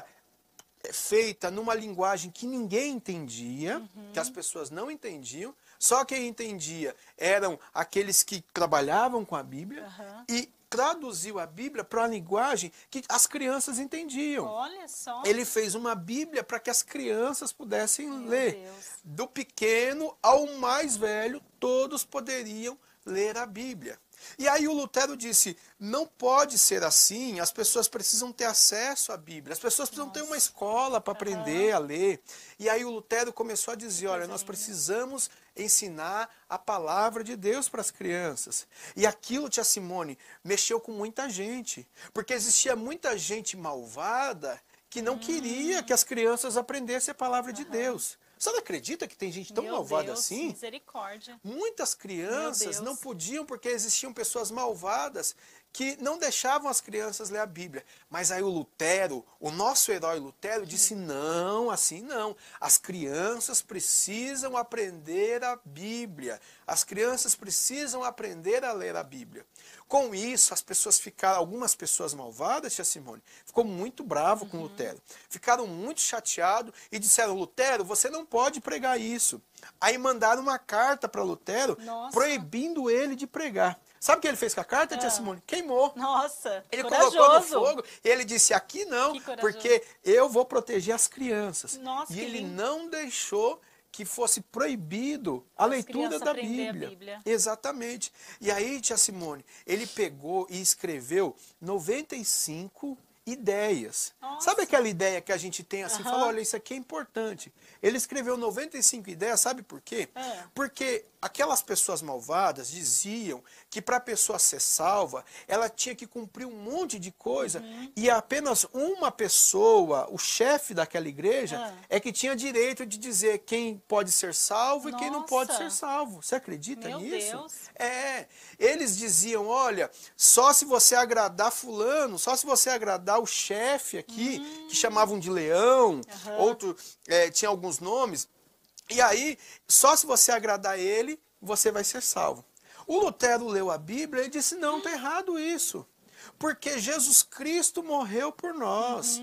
feita numa linguagem que ninguém entendia, uhum. que as pessoas não entendiam, só quem entendia eram aqueles que trabalhavam com a Bíblia, uhum. e traduziu a Bíblia para a linguagem que as crianças entendiam. Olha só. Ele fez uma Bíblia para que as crianças pudessem Meu ler. Deus. Do pequeno ao mais velho, todos poderiam ler a Bíblia. E aí o Lutero disse, não pode ser assim, as pessoas precisam ter acesso à Bíblia, as pessoas precisam Nossa. ter uma escola para aprender uhum. a ler. E aí o Lutero começou a dizer, olha, nós precisamos ensinar a palavra de Deus para as crianças. E aquilo, tia Simone, mexeu com muita gente, porque existia muita gente malvada que não hum. queria que as crianças aprendessem a palavra uhum. de Deus. Você não acredita que tem gente tão Meu malvada Deus, assim? Misericórdia. Muitas crianças não podiam porque existiam pessoas malvadas que não deixavam as crianças ler a Bíblia. Mas aí o Lutero, o nosso herói Lutero, disse não, assim não. As crianças precisam aprender a Bíblia. As crianças precisam aprender a ler a Bíblia. Com isso, as pessoas ficaram, algumas pessoas malvadas, tia Simone, ficou muito bravo uhum. com Lutero. Ficaram muito chateados e disseram, Lutero, você não pode pregar isso. Aí mandaram uma carta para Lutero, Nossa. proibindo ele de pregar. Sabe o que ele fez com a carta, é. tia Simone? Queimou. Nossa, Ele corajoso. colocou no fogo e ele disse, aqui não, porque eu vou proteger as crianças. Nossa, e ele lindo. não deixou que fosse proibido a As leitura da Bíblia. Bíblia. Exatamente. E aí, tia Simone, ele pegou e escreveu noventa e cinco ideias. Nossa. Sabe aquela ideia que a gente tem assim, uhum. fala, olha, isso aqui é importante. Ele escreveu noventa e cinco ideias, sabe por quê? É. Porque aquelas pessoas malvadas diziam que para a pessoa ser salva, ela tinha que cumprir um monte de coisa uhum. e apenas uma pessoa, o chefe daquela igreja, é. é que tinha direito de dizer quem pode ser salvo Nossa. e quem não pode ser salvo. Você acredita Meu nisso? Deus. É. Eles diziam, olha, só se você agradar fulano, só se você agradar o chefe aqui, hum. que chamavam de leão, uhum. outro é, tinha alguns nomes, e aí, só se você agradar ele, você vai ser salvo. O Lutero leu a Bíblia e disse, não, está errado isso. Porque Jesus Cristo morreu por nós. Uhum.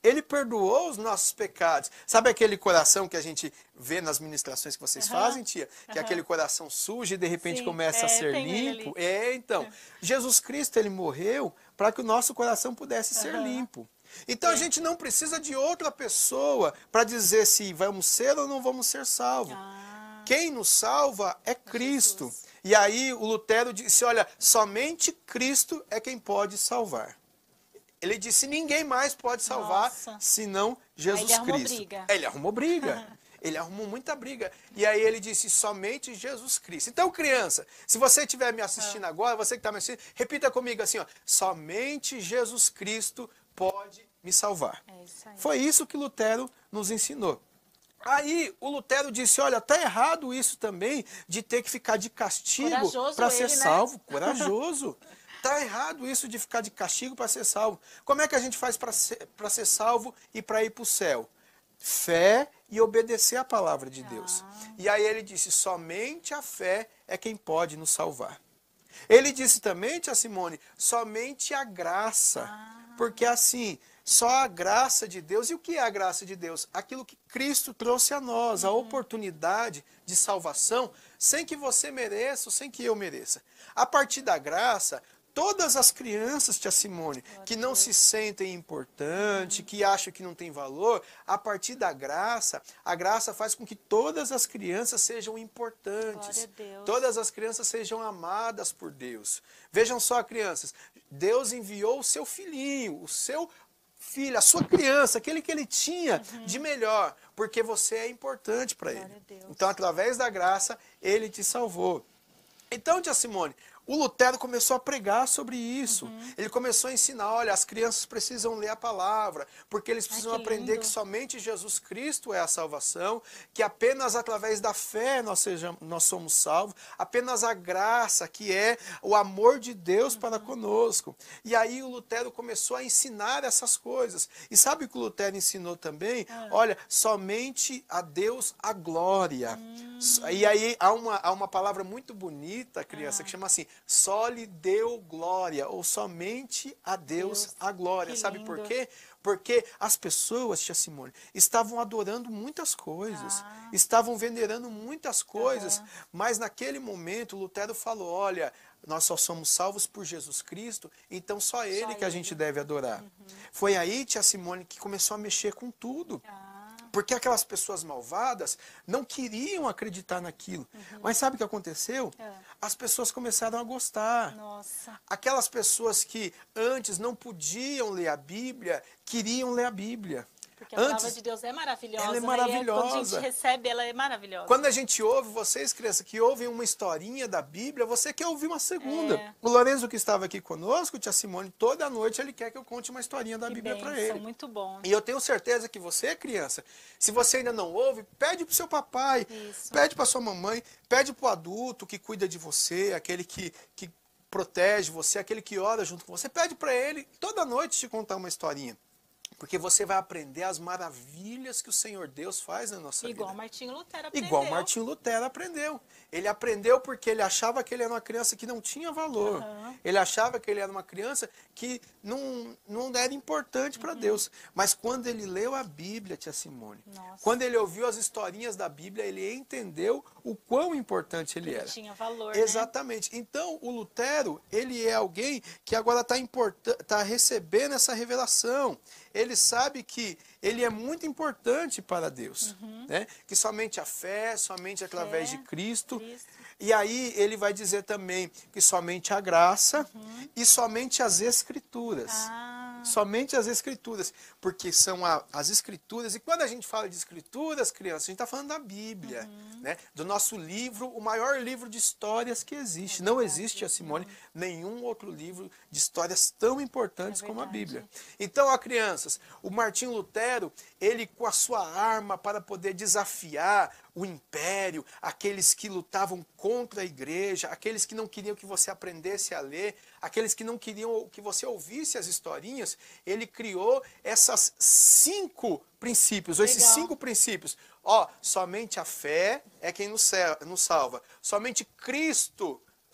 ele perdoou os nossos pecados. Sabe aquele coração que a gente vê nas ministrações que vocês uhum. fazem, tia? Que uhum. é aquele coração sujo e de repente Sim, começa é, a ser limpo. É, então, Jesus Cristo, ele morreu para que o nosso coração pudesse uhum. ser limpo. Então, é. a gente não precisa de outra pessoa para dizer se vamos ser ou não vamos ser salvos. Ah. Quem nos salva é Cristo. Jesus. E aí o Lutero disse, olha, somente Cristo é quem pode salvar. Ele disse, ninguém mais pode salvar, Nossa. senão Jesus ele Cristo. Briga. Ele arrumou briga. Ele arrumou muita briga. E aí ele disse, somente Jesus Cristo. Então, criança, se você estiver me assistindo ah. agora, você que está me assistindo, repita comigo assim, ó, somente Jesus Cristo pode me salvar. É isso aí. Foi isso que Lutero nos ensinou. Aí o Lutero disse, olha, tá errado isso também de ter que ficar de castigo para ser salvo. Né? Corajoso. Tá errado isso de ficar de castigo para ser salvo. Como é que a gente faz para ser, para ser salvo e para ir para o céu? Fé e obedecer a palavra de Deus. Ah. E aí ele disse, somente a fé é quem pode nos salvar. Ele disse também, tia Simone, somente a graça. Ah. Porque assim... Só a graça de Deus. E o que é a graça de Deus? Aquilo que Cristo trouxe a nós, a oportunidade de salvação, sem que você mereça ou sem que eu mereça. A partir da graça, todas as crianças, tia Simone, que não se sentem importantes, que acham que não tem valor, a partir da graça, a graça faz com que todas as crianças sejam importantes. Todas as crianças sejam amadas por Deus. Vejam só, crianças, Deus enviou o seu filhinho, o seu filho, a sua criança, aquele que ele tinha uhum. de melhor, porque você é importante para ele. Então, através da graça, ele te salvou. Então, tia Simone, o Lutero começou a pregar sobre isso. Uhum. Ele começou a ensinar, olha, as crianças precisam ler a palavra, porque eles precisam Ai, que aprender lindo. que somente Jesus Cristo é a salvação, que apenas através da fé nós, sejamos, nós somos salvos, apenas a graça, que é o amor de Deus uhum. para conosco. E aí o Lutero começou a ensinar essas coisas. E sabe o que o Lutero ensinou também? Uhum. Olha, somente a Deus a glória. Uhum. E aí há uma, há uma palavra muito bonita, criança, uhum. que chama assim, só lhe deu glória, ou somente a Deus, Deus a glória. Sabe por quê? Porque as pessoas, tia Simone, estavam adorando muitas coisas, ah. estavam venerando muitas coisas, uhum. mas naquele momento Lutero falou, olha, nós só somos salvos por Jesus Cristo, então só Ele só que ele. a gente deve adorar. Uhum. Foi aí, tia Simone, que começou a mexer com tudo. Ah. Porque aquelas pessoas malvadas não queriam acreditar naquilo. Uhum. Mas sabe o que aconteceu? É. As pessoas começaram a gostar. Nossa. Aquelas pessoas que antes não podiam ler a Bíblia, queriam ler a Bíblia. Porque a palavra de Deus é maravilhosa. Ela é maravilhosa. Né? Quando a gente recebe, ela é maravilhosa. Quando a gente ouve, vocês, crianças, que ouvem uma historinha da Bíblia, você quer ouvir uma segunda. É. O Lorenzo, que estava aqui conosco, tia Simone, toda noite ele quer que eu conte uma historinha da que Bíblia para ele. Muito bom. E eu tenho certeza que você, criança, se você ainda não ouve, pede para o seu papai, Isso. pede para sua mamãe, pede para o adulto que cuida de você, aquele que, que protege você, aquele que ora junto com você, pede para ele toda noite te contar uma historinha. Porque você vai aprender as maravilhas que o Senhor Deus faz na nossa Igual vida. Martinho Lutero aprendeu. Igual Martinho Lutero aprendeu. Ele aprendeu porque ele achava que ele era uma criança que não tinha valor. Uhum. Ele achava que ele era uma criança que não, não era importante para uhum. Deus. Mas quando ele leu a Bíblia, tia Simone, Nossa. quando ele ouviu as historinhas da Bíblia, ele entendeu o quão importante ele, ele era. Tinha valor, Exatamente. Né? Então, o Lutero, ele é alguém que agora está tá recebendo essa revelação. Ele sabe que ele é muito importante para Deus, uhum. né? Que somente a fé, somente através fé, de Cristo. Cristo. E aí ele vai dizer também que somente a graça uhum. e somente as Escrituras. Ah. Somente as Escrituras, porque são a, as Escrituras, e quando a gente fala de Escrituras, crianças, a gente está falando da Bíblia, uhum. né? Do nosso livro, o maior livro de histórias que existe. É Não existe, a Simone, uhum. nenhum outro livro de histórias tão importantes é como a Bíblia. Então, ó, crianças, o Martinho Lutero, ele com a sua arma para poder desafiar o império, aqueles que lutavam contra a igreja, aqueles que não queriam que você aprendesse a ler, aqueles que não queriam que você ouvisse as historinhas, ele criou essas cinco princípios, ou esses cinco princípios. Ó, somente a fé é quem nos salva, somente Cristo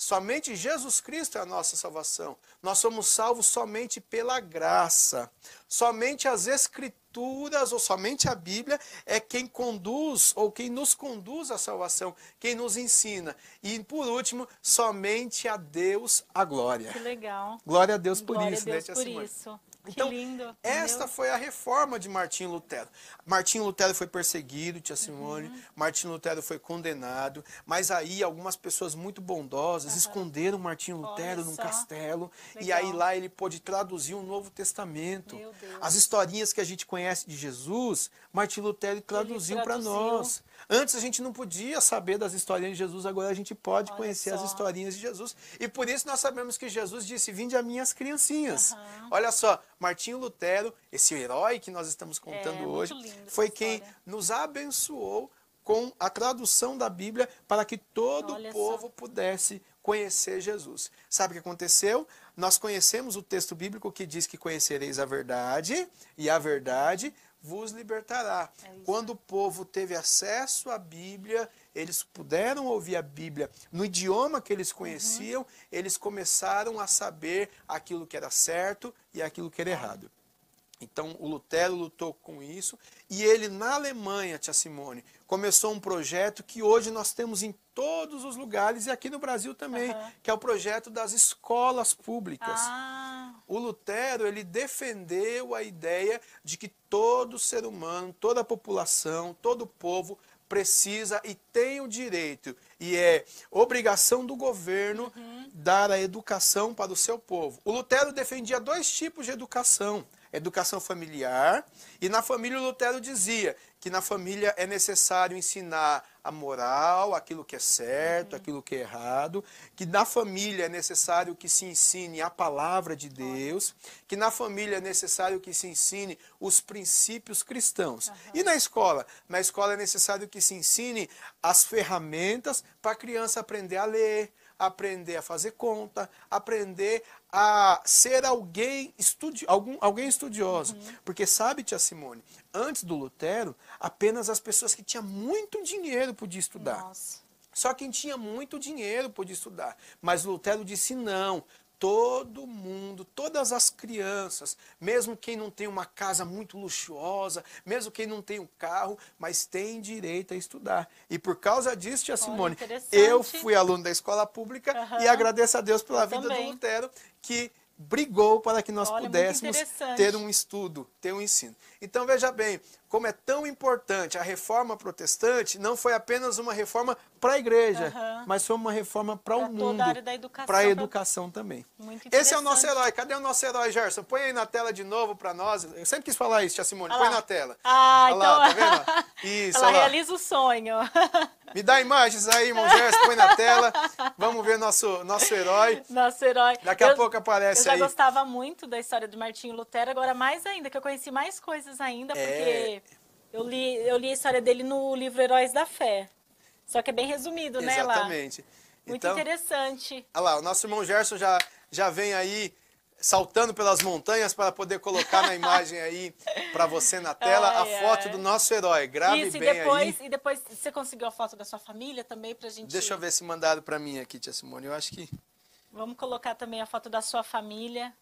Somente Jesus Cristo é a nossa salvação. Nós somos salvos somente pela graça. Somente as Escrituras, ou somente a Bíblia, é quem conduz, ou quem nos conduz à salvação, quem nos ensina. E, por último, somente a Deus a glória. Que legal. Glória a Deus por Glória isso, a Deus né, Tia por Simone? isso. Então, que lindo. esta Meu... foi a reforma de Martinho Lutero. Martinho Lutero foi perseguido, Tia Simone. Uhum. Martinho Lutero foi condenado. Mas aí algumas pessoas muito bondosas uhum. esconderam Martinho Lutero Olha num só. castelo. Legal. E aí lá ele pôde traduzir um Novo Testamento. Meu Deus. As historinhas que a gente conhece de Jesus, Martinho Lutero traduziu para nós. Antes a gente não podia saber das historinhas de Jesus, agora a gente pode Olha conhecer só. as historinhas de Jesus. E por isso nós sabemos que Jesus disse, vinde a minhas criancinhas. Uhum. Olha só, Martinho Lutero, esse herói que nós estamos contando é, hoje, foi quem história. nos abençoou com a tradução da Bíblia para que todo Olha o povo só. pudesse conhecer Jesus. Sabe o que aconteceu? Nós conhecemos o texto bíblico que diz que conhecereis a verdade e a verdade vos libertará. É Quando o povo teve acesso à Bíblia, eles puderam ouvir a Bíblia no idioma que eles conheciam, uhum. eles começaram a saber aquilo que era certo e aquilo que era errado. Então, o Lutero lutou com isso e ele, na Alemanha, Tia Simone, começou um projeto que hoje nós temos em todos os lugares e aqui no Brasil também, uhum. que é o projeto das escolas públicas. Ah. O Lutero, ele defendeu a ideia de que todo ser humano, toda a população, todo o povo precisa e tem o direito, e é obrigação do governo uhum. dar a educação para o seu povo. O Lutero defendia dois tipos de educação. Educação familiar, e na família o Lutero dizia que na família é necessário ensinar a moral, aquilo que é certo, uhum. aquilo que é errado, que na família é necessário que se ensine a palavra de Deus, que na família é necessário que se ensine os princípios cristãos. Uhum. E na escola? Na escola é necessário que se ensine as ferramentas para a criança aprender a ler, aprender a fazer conta, aprender a ser alguém, estudi algum, alguém estudioso. Uhum. Porque sabe, Tia Simone, antes do Lutero, apenas as pessoas que tinham muito dinheiro podiam estudar. Nossa. Só quem tinha muito dinheiro podia estudar. Mas Lutero disse não. Todo mundo, todas as crianças, mesmo quem não tem uma casa muito luxuosa, mesmo quem não tem um carro, mas tem direito a estudar. E por causa disso, Tia Simone, eu fui aluno da escola pública uhum. e agradeço a Deus pela eu vida também. do Lutero, que brigou para que nós Olha, pudéssemos ter um estudo, ter um ensino. Então veja bem, como é tão importante a reforma protestante, não foi apenas uma reforma para a igreja, uhum. mas foi uma reforma para o mundo, para a educação pra... também. Esse é o nosso herói. Cadê o nosso herói, Gerson? Põe aí na tela de novo para nós. Eu sempre quis falar isso, Tia Simone. Ah Põe lá. na tela. Ah, olha então... lá, tá vendo? Isso, Ela realiza o sonho. Me dá imagens aí, irmão Gerson, põe na tela. Vamos ver nosso, nosso herói. Nosso herói. Daqui eu, a pouco aparece aí. Eu já aí. gostava muito da história do Martinho Lutero, agora mais ainda, que eu conheci mais coisas ainda, é... porque eu li, eu li a história dele no livro Heróis da Fé. Só que é bem resumido, né, lá? Exatamente. Muito então, interessante. Olha lá, o nosso irmão Gerson já, já vem aí saltando pelas montanhas para poder colocar na imagem aí para você na tela ai, a foto ai. do nosso herói. Grave Isso, bem e depois, aí. E depois você conseguiu a foto da sua família também pra gente... Deixa eu ver se mandaram para mim aqui, Tia Simone. Eu acho que... Vamos colocar também a foto da sua família.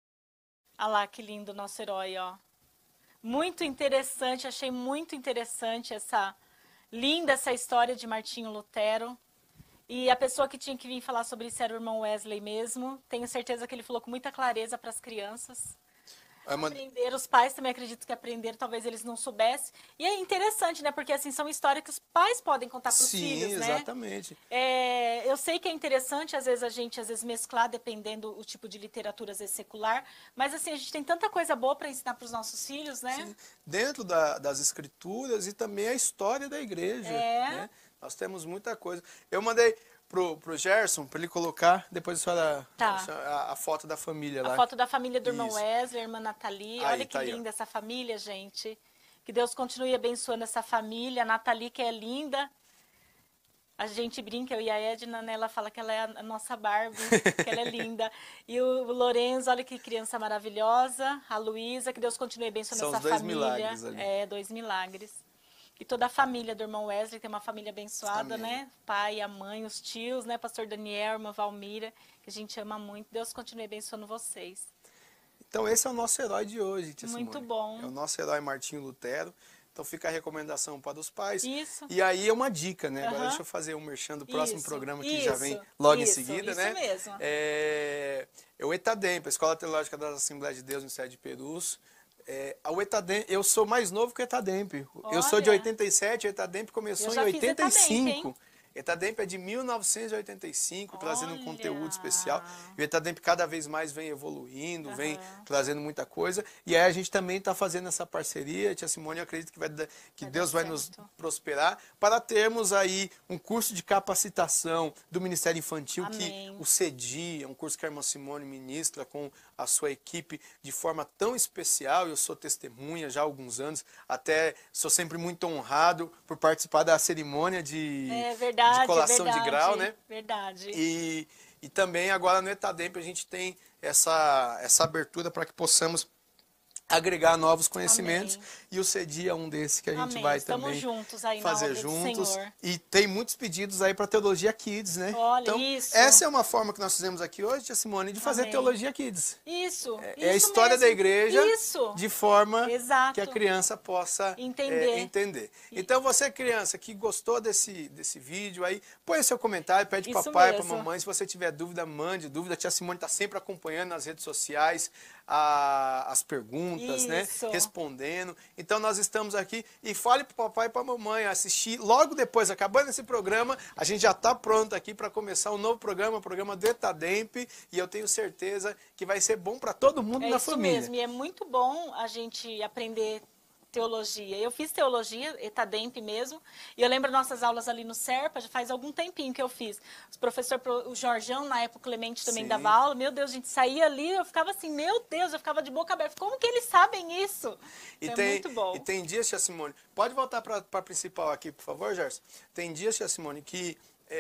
Olha lá, que lindo o nosso herói, ó. Muito interessante, achei muito interessante essa... Linda essa história de Martinho Lutero. E a pessoa que tinha que vir falar sobre isso era o irmão Wesley mesmo. Tenho certeza que ele falou com muita clareza para as crianças. Aprender, os pais também acredito que aprenderam, talvez eles não soubessem. E é interessante, né? Porque assim, são histórias que os pais podem contar para os filhos, né? Sim, exatamente. É, eu sei que é interessante, às vezes, a gente às vezes mesclar, dependendo do tipo de literatura, às vezes secular. Mas assim, a gente tem tanta coisa boa para ensinar para os nossos filhos, né? Sim. Dentro da, das escrituras e também a história da igreja. É. Né? Nós temos muita coisa. Eu mandei pro, pro Gerson, para ele colocar, depois a senhora, tá. a, a foto da família lá. A foto da família do irmão Isso. Wesley, a irmã Nathalie. Aí, Olha que tá linda aí, essa família, gente. Que Deus continue abençoando essa família. A Nathalie, que é linda. A gente brinca, eu e a Edna, né, ela fala que ela é a nossa Barbie, que ela é linda. E o Lorenzo, olha que criança maravilhosa. A Luísa, que Deus continue abençoando São essa os dois família. milagres ali. É, dois milagres. E toda a família do irmão Wesley, tem uma família abençoada, Amém. né? O pai, a mãe, os tios, né? Pastor Daniel, irmã Valmira, que a gente ama muito. Deus continue abençoando vocês. Então esse é o nosso herói de hoje, tia Simone. Muito bom. É o nosso herói Martinho Lutero. Então fica a recomendação para os pais. Isso. E aí é uma dica, né? Agora Aham. deixa eu fazer um merchan do próximo Isso, programa que isso, já vem logo isso, em seguida, isso né? mesmo. É, é o ETADEMP, a Escola Teológica das Assembleias de Deus no Ministério de Perus. É, o ETADEMP, eu sou mais novo que o ETADEMP. Eu sou de Olha. oitenta e sete, o ETADEMP começou Eu em já fiz oitenta e cinco. ETADEMP, hein? ETADEMP é de mil novecentos e oitenta e cinco, trazendo um Olha. conteúdo especial. E o ETADEMP cada vez mais vem evoluindo, vem Aham. trazendo muita coisa. E aí a gente também está fazendo essa parceria. Tia Simone, eu acredito que, vai, dar- que Vai Deus dar vai nos certo. prosperar para termos aí um curso de capacitação do Ministério Infantil, Amém. que o CEDI, é um curso que a irmã Simone ministra com a sua equipe de forma tão especial. Eu sou testemunha já há alguns anos, até sou sempre muito honrado por participar da cerimônia de, É verdade, de colação verdade, de grau, né? Verdade. E, e também agora no ETADEMP a gente tem essa, essa abertura para que possamos agregar novos conhecimentos. Amém. E o CEDI é um desses que a gente Amém. vai Estamos também juntos aí na fazer obra do juntos. Senhor. E tem muitos pedidos aí para Teologia Kids, né? Olha, então, isso. essa é uma forma que nós fizemos aqui hoje, tia Simone, de fazer Amém. Teologia Kids. Isso. É, isso é a história mesmo. da igreja Isso. de forma Exato. que a criança possa Entender. é, entender. Então, você, criança, que gostou desse, desse vídeo aí, põe seu comentário, pede Isso papai, para mesmo. mamãe. Se você tiver dúvida, mande dúvida. A tia Simone está sempre acompanhando nas redes sociais a- as perguntas, né? Isso. Respondendo. Então, nós estamos aqui. E fale para o papai e para a mamãe assistir. Logo depois, acabando esse programa, a gente já está pronto aqui para começar um novo programa, o programa do ETADEMP. E eu tenho certeza que vai ser bom para todo mundo É na isso família. mesmo, e é muito bom a gente aprender teologia. Eu fiz teologia, ETADEMP mesmo, e eu lembro nossas aulas ali no Serpa, já faz algum tempinho que eu fiz. O professor, o Jorjão, na época o Clemente também Sim. dava aula, meu Deus, a gente saía ali, eu ficava assim, meu Deus, eu ficava de boca aberta, como que eles sabem isso? E é tem, muito bom. E tem dias, tia Simone, pode voltar para a principal aqui, por favor, Gerson? Tem dias, tia Simone, que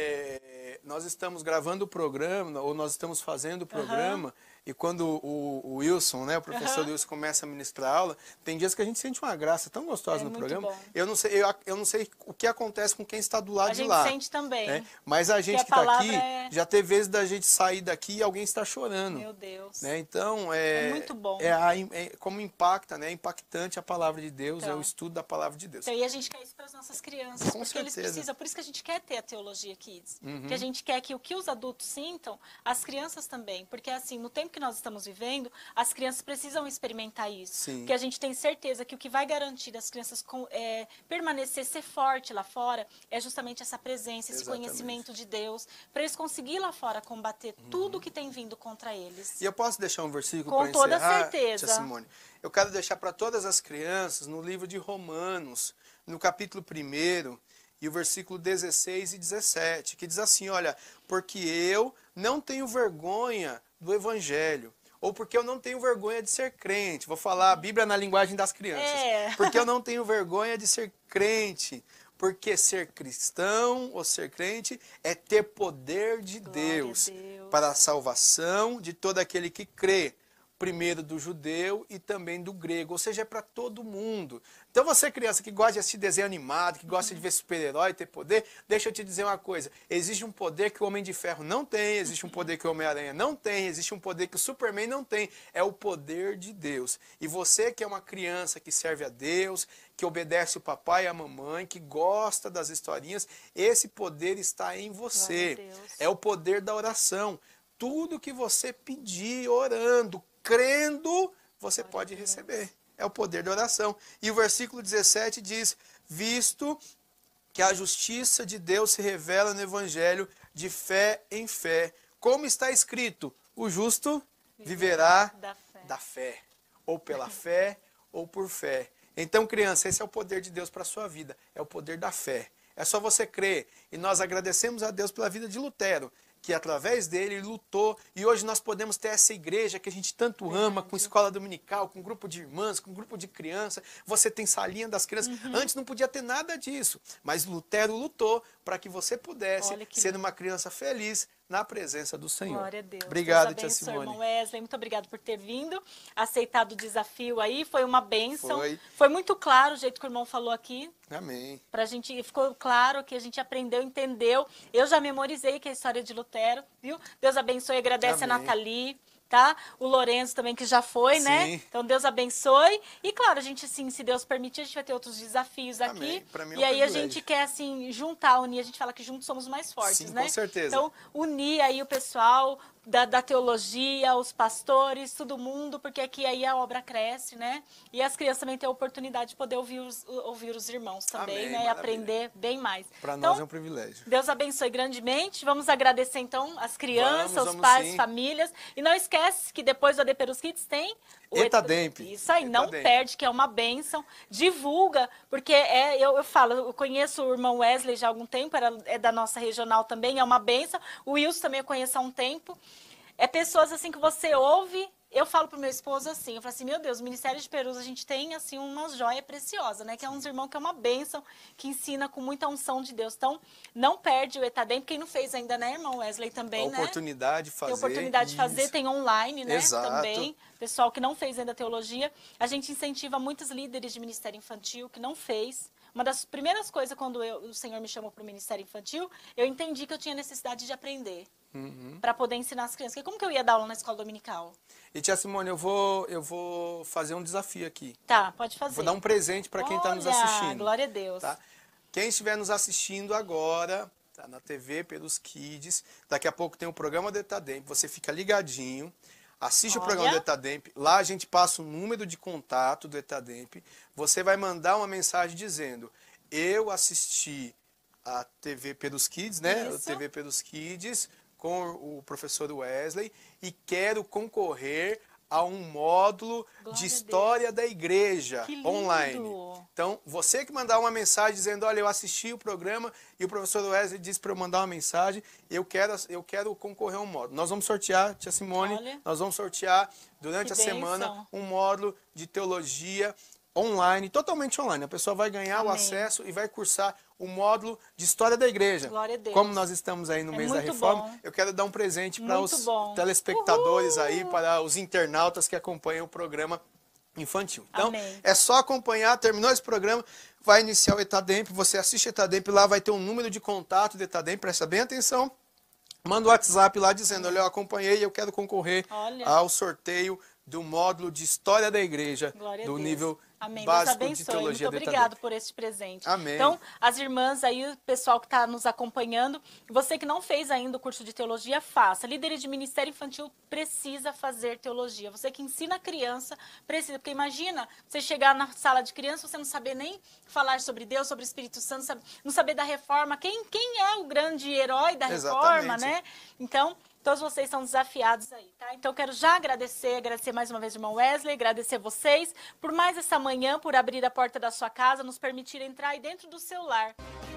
é, nós estamos gravando o programa, ou nós estamos fazendo o programa, e quando o, o Wilson, né, o professor Aham. Wilson começa a ministrar aula, tem dias que a gente sente uma graça tão gostosa É no muito programa. bom. Eu não sei, eu, eu não sei o que acontece com quem está do lado A de gente lá. sente também. né? Mas a gente a que está palavra aqui, é- já teve vezes da gente sair daqui e alguém está chorando. Meu Deus. Né? Então, é, É muito bom. É, a- é como impacta, né? É impactante a palavra de Deus, Então. é o estudo da palavra de Deus. Então, e a gente quer isso para as nossas crianças, Com porque eles certeza. precisam, por isso que a gente quer ter a Teologia Kids, Uhum. que a gente quer que o que os adultos sintam, as crianças também, porque assim, no tempo que nós estamos vivendo, as crianças precisam experimentar isso, Sim. porque a gente tem certeza que o que vai garantir as crianças com, é, permanecer, ser forte lá fora, é justamente essa presença, esse Exatamente. conhecimento de Deus, para eles conseguirem lá fora combater tudo que tem vindo contra eles. E eu posso deixar um versículo Com para toda encerrar, certeza. tia Simone? Eu quero deixar para todas as crianças no livro de Romanos, no capítulo primeiro, e o versículo dezesseis e dezessete, que diz assim, olha, porque eu não tenho vergonha do evangelho, ou porque eu não tenho vergonha de ser crente. Vou falar a Bíblia na linguagem das crianças. É. Porque eu não tenho vergonha de ser crente. Porque ser cristão ou ser crente é ter poder de Glória a Deus, Deus. para a salvação de todo aquele que crê. Primeiro do judeu e também do grego, ou seja, é para todo mundo. Então você, criança, que gosta de assistir desenho animado, que gosta de ver super-herói, ter poder, deixa eu te dizer uma coisa, existe um poder que o Homem de Ferro não tem, existe um poder que o Homem-Aranha não tem, existe um poder que o Superman não tem, é o poder de Deus. E você que é uma criança que serve a Deus, que obedece o papai e a mamãe, que gosta das historinhas, esse poder está em você. Glória a Deus. É o poder da oração. Tudo que você pedir orando, crendo, você Glória pode a Deus. receber. É o poder da oração. E o versículo dezessete diz, visto que a justiça de Deus se revela no evangelho de fé em fé. Como está escrito, o justo viverá da fé. da fé. Ou pela fé, ou por fé. Então, criança, esse é o poder de Deus para a sua vida. É o poder da fé. É só você crer. E nós agradecemos a Deus pela vida de Lutero, que através dele ele lutou, e hoje nós podemos ter essa igreja que a gente tanto ama, com escola dominical, com grupo de irmãs, com grupo de criança, você tem salinha das crianças. Uhum. Antes não podia ter nada disso, mas Lutero lutou para que você pudesse Olha que ser lindo. uma criança feliz na presença do Senhor. Glória a Deus. Obrigado, Deus tia abençoe, Simone. irmão Wesley, muito obrigado por ter vindo, aceitado o desafio aí, foi uma bênção. Foi. Foi muito claro o jeito que o irmão falou aqui. Amém. Pra gente, ficou claro que a gente aprendeu, entendeu. Eu já memorizei que é a história de Lutero, viu? Deus abençoe, agradece Amém. a Nathalie, tá? O Lourenço também, que já foi, Sim. né? Então, Deus abençoe. E, claro, a gente, assim, se Deus permitir, a gente vai ter outros desafios aqui. Amém. Pra mim é um e aí, a privilégio. gente quer, assim, juntar, unir. A gente fala que juntos somos mais fortes, Sim, né? com certeza. Então, unir aí o pessoal da, da teologia, os pastores, todo mundo, porque aqui aí a obra cresce, né? E as crianças também têm a oportunidade de poder ouvir os, ouvir os irmãos também, Amém, né? E maravilha. aprender bem mais. Para Então, nós é um privilégio. Deus abençoe grandemente. Vamos agradecer, então, as crianças, Vamos, os vamos pais, sim. famílias. E não esquece que depois do A D Perus Kids tem o Etademp. Isso aí, não Etademp. perde, que é uma bênção. Divulga, porque é, eu, eu falo, eu conheço o irmão Wesley já há algum tempo, era, é da nossa regional também, é uma bênção. O Wilson também eu conheço há um tempo. É pessoas assim que você ouve. Eu falo pro meu esposo assim, eu falo assim, meu Deus, o Ministério de Perus, a gente tem assim uma joia preciosa, né? Que é uns irmãos que é uma bênção, que ensina com muita unção de Deus. Então, não perde o Etademp. Quem não fez ainda, né, irmão Wesley, também, A né? oportunidade de fazer. Tem oportunidade de fazer, isso. tem online, né? Exato. Também. Pessoal que não fez ainda teologia. A gente incentiva muitos líderes de ministério infantil que não fez. Uma das primeiras coisas, quando eu, o Senhor me chamou para o ministério infantil, eu entendi que eu tinha necessidade de aprender. Uhum. Para poder ensinar as crianças. Porque como que eu ia dar aula na escola dominical? E tia Simone, eu vou, eu vou fazer um desafio aqui. Tá, pode fazer. Vou dar um presente para quem está nos Olha, assistindo. glória a Deus. Tá? Quem estiver nos assistindo agora, tá na T V, pelos Kids, daqui a pouco tem o programa do Etademp, você fica ligadinho, assiste Olha. o programa do Etademp, lá a gente passa o número de contato do Etademp, você vai mandar uma mensagem dizendo, eu assisti a T V pelos Kids, né? Isso. A T V pelos Kids, com o professor Wesley, e quero concorrer a um módulo Glória de a história da igreja Que lindo. online. Então, você que mandar uma mensagem dizendo, olha, eu assisti o programa e o professor Wesley disse para eu mandar uma mensagem, eu quero, eu quero concorrer a um módulo. Nós vamos sortear, tia Simone, Olha. nós vamos sortear durante Que a bênção. semana um módulo de teologia online, totalmente online. A pessoa vai ganhar o Amém. acesso e vai cursar o módulo de história da igreja. Glória a Deus. Como nós estamos aí no É mês da muito reforma, bom. eu quero dar um presente para Muito os bom. telespectadores Uhul. aí, para os internautas que acompanham o programa infantil. Então, Amém. é só acompanhar, terminou esse programa, vai iniciar o Etademp, você assiste o Etademp, lá vai ter um número de contato do Etademp, presta bem atenção. Manda o WhatsApp lá dizendo, olha, eu acompanhei e eu quero concorrer Olha. ao sorteio do módulo de História da Igreja, Glória a do Deus. nível Amém. básico Deus de abençoe. teologia Muito do obrigado Etademp. por este presente. Amém. Então, as irmãs aí, o pessoal que está nos acompanhando, você que não fez ainda o curso de teologia, faça. Líderes de ministério infantil precisa fazer teologia. Você que ensina a criança, precisa. Porque imagina, você chegar na sala de criança, você não saber nem falar sobre Deus, sobre o Espírito Santo, sabe- não saber da reforma. Quem, quem é o grande herói da reforma, Exatamente. né? Então, todos vocês são desafiados aí, tá? Então, eu quero já agradecer, agradecer mais uma vez o irmão Wesley, agradecer vocês por mais essa manhã, por abrir a porta da sua casa, nos permitir entrar aí dentro do seu lar.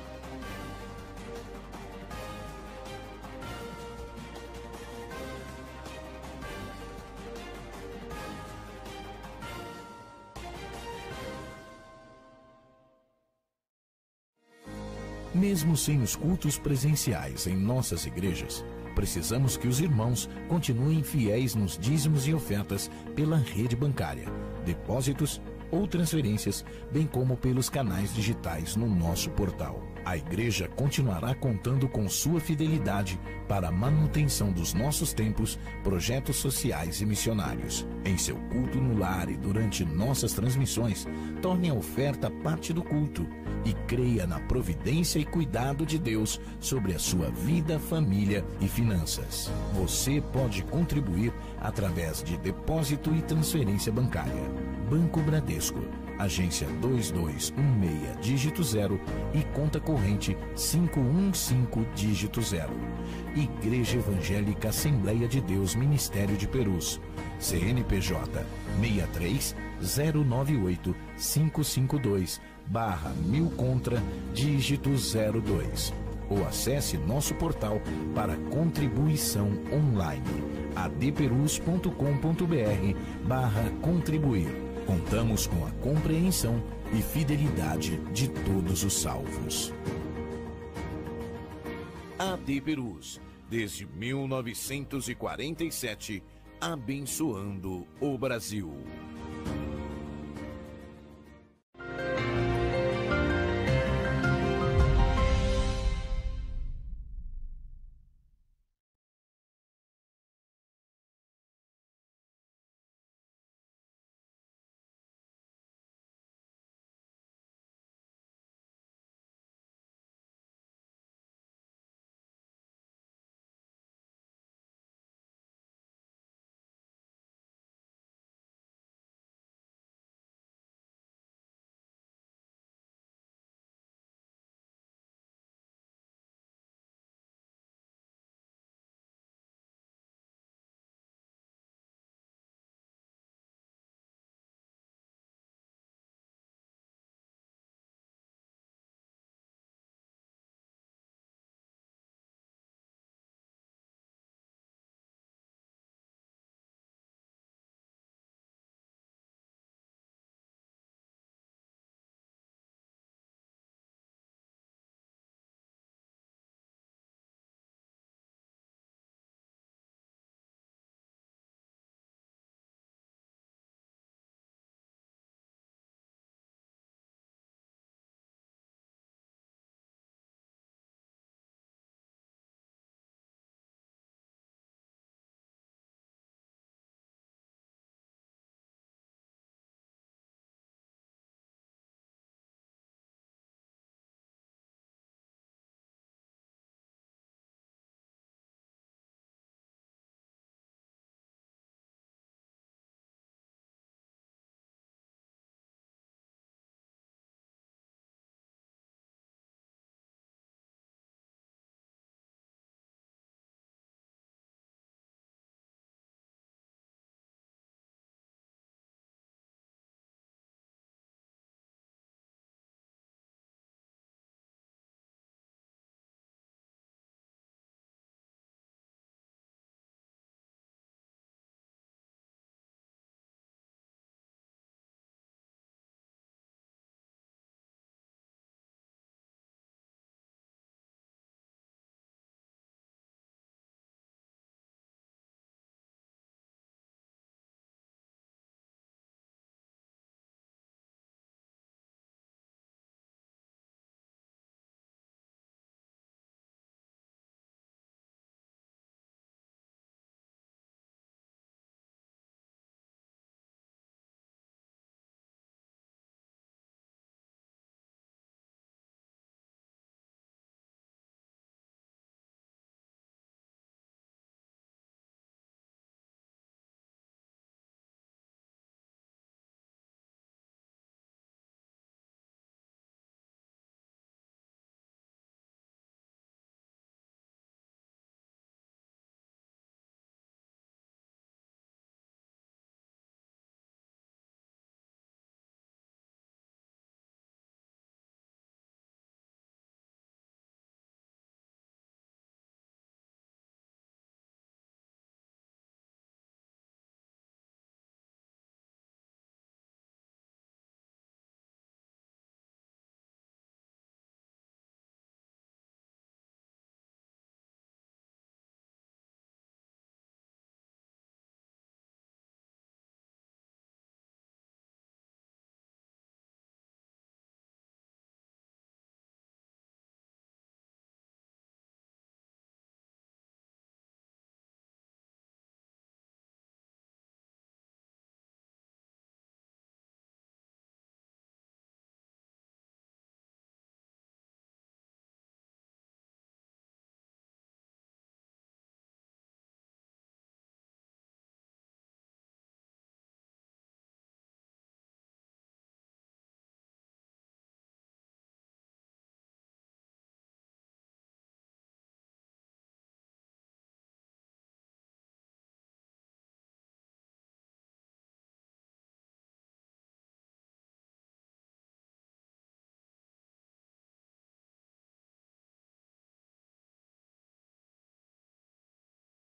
Mesmo sem os cultos presenciais em nossas igrejas, precisamos que os irmãos continuem fiéis nos dízimos e ofertas pela rede bancária, depósitos ou transferências, bem como pelos canais digitais no nosso portal. A igreja continuará contando com sua fidelidade para a manutenção dos nossos templos, projetos sociais e missionários. Em seu culto no lar e durante nossas transmissões, torne a oferta parte do culto e creia na providência e cuidado de Deus sobre a sua vida, família e finanças. Você pode contribuir através de depósito e transferência bancária. Banco Bradesco, agência dois dois um seis, dígito zero e conta corrente cinco um cinco, dígito zero. Igreja Evangélica Assembleia de Deus Ministério de Perus, C N P J seis três zero nove oito cinco cinco dois, barra mil contra, dígito zero dois. Ou acesse nosso portal para contribuição online, adperus ponto com ponto br barra contribuir. Contamos com a compreensão e fidelidade de todos os salvos. A D Perus, desde mil novecentos e quarenta e sete, abençoando o Brasil.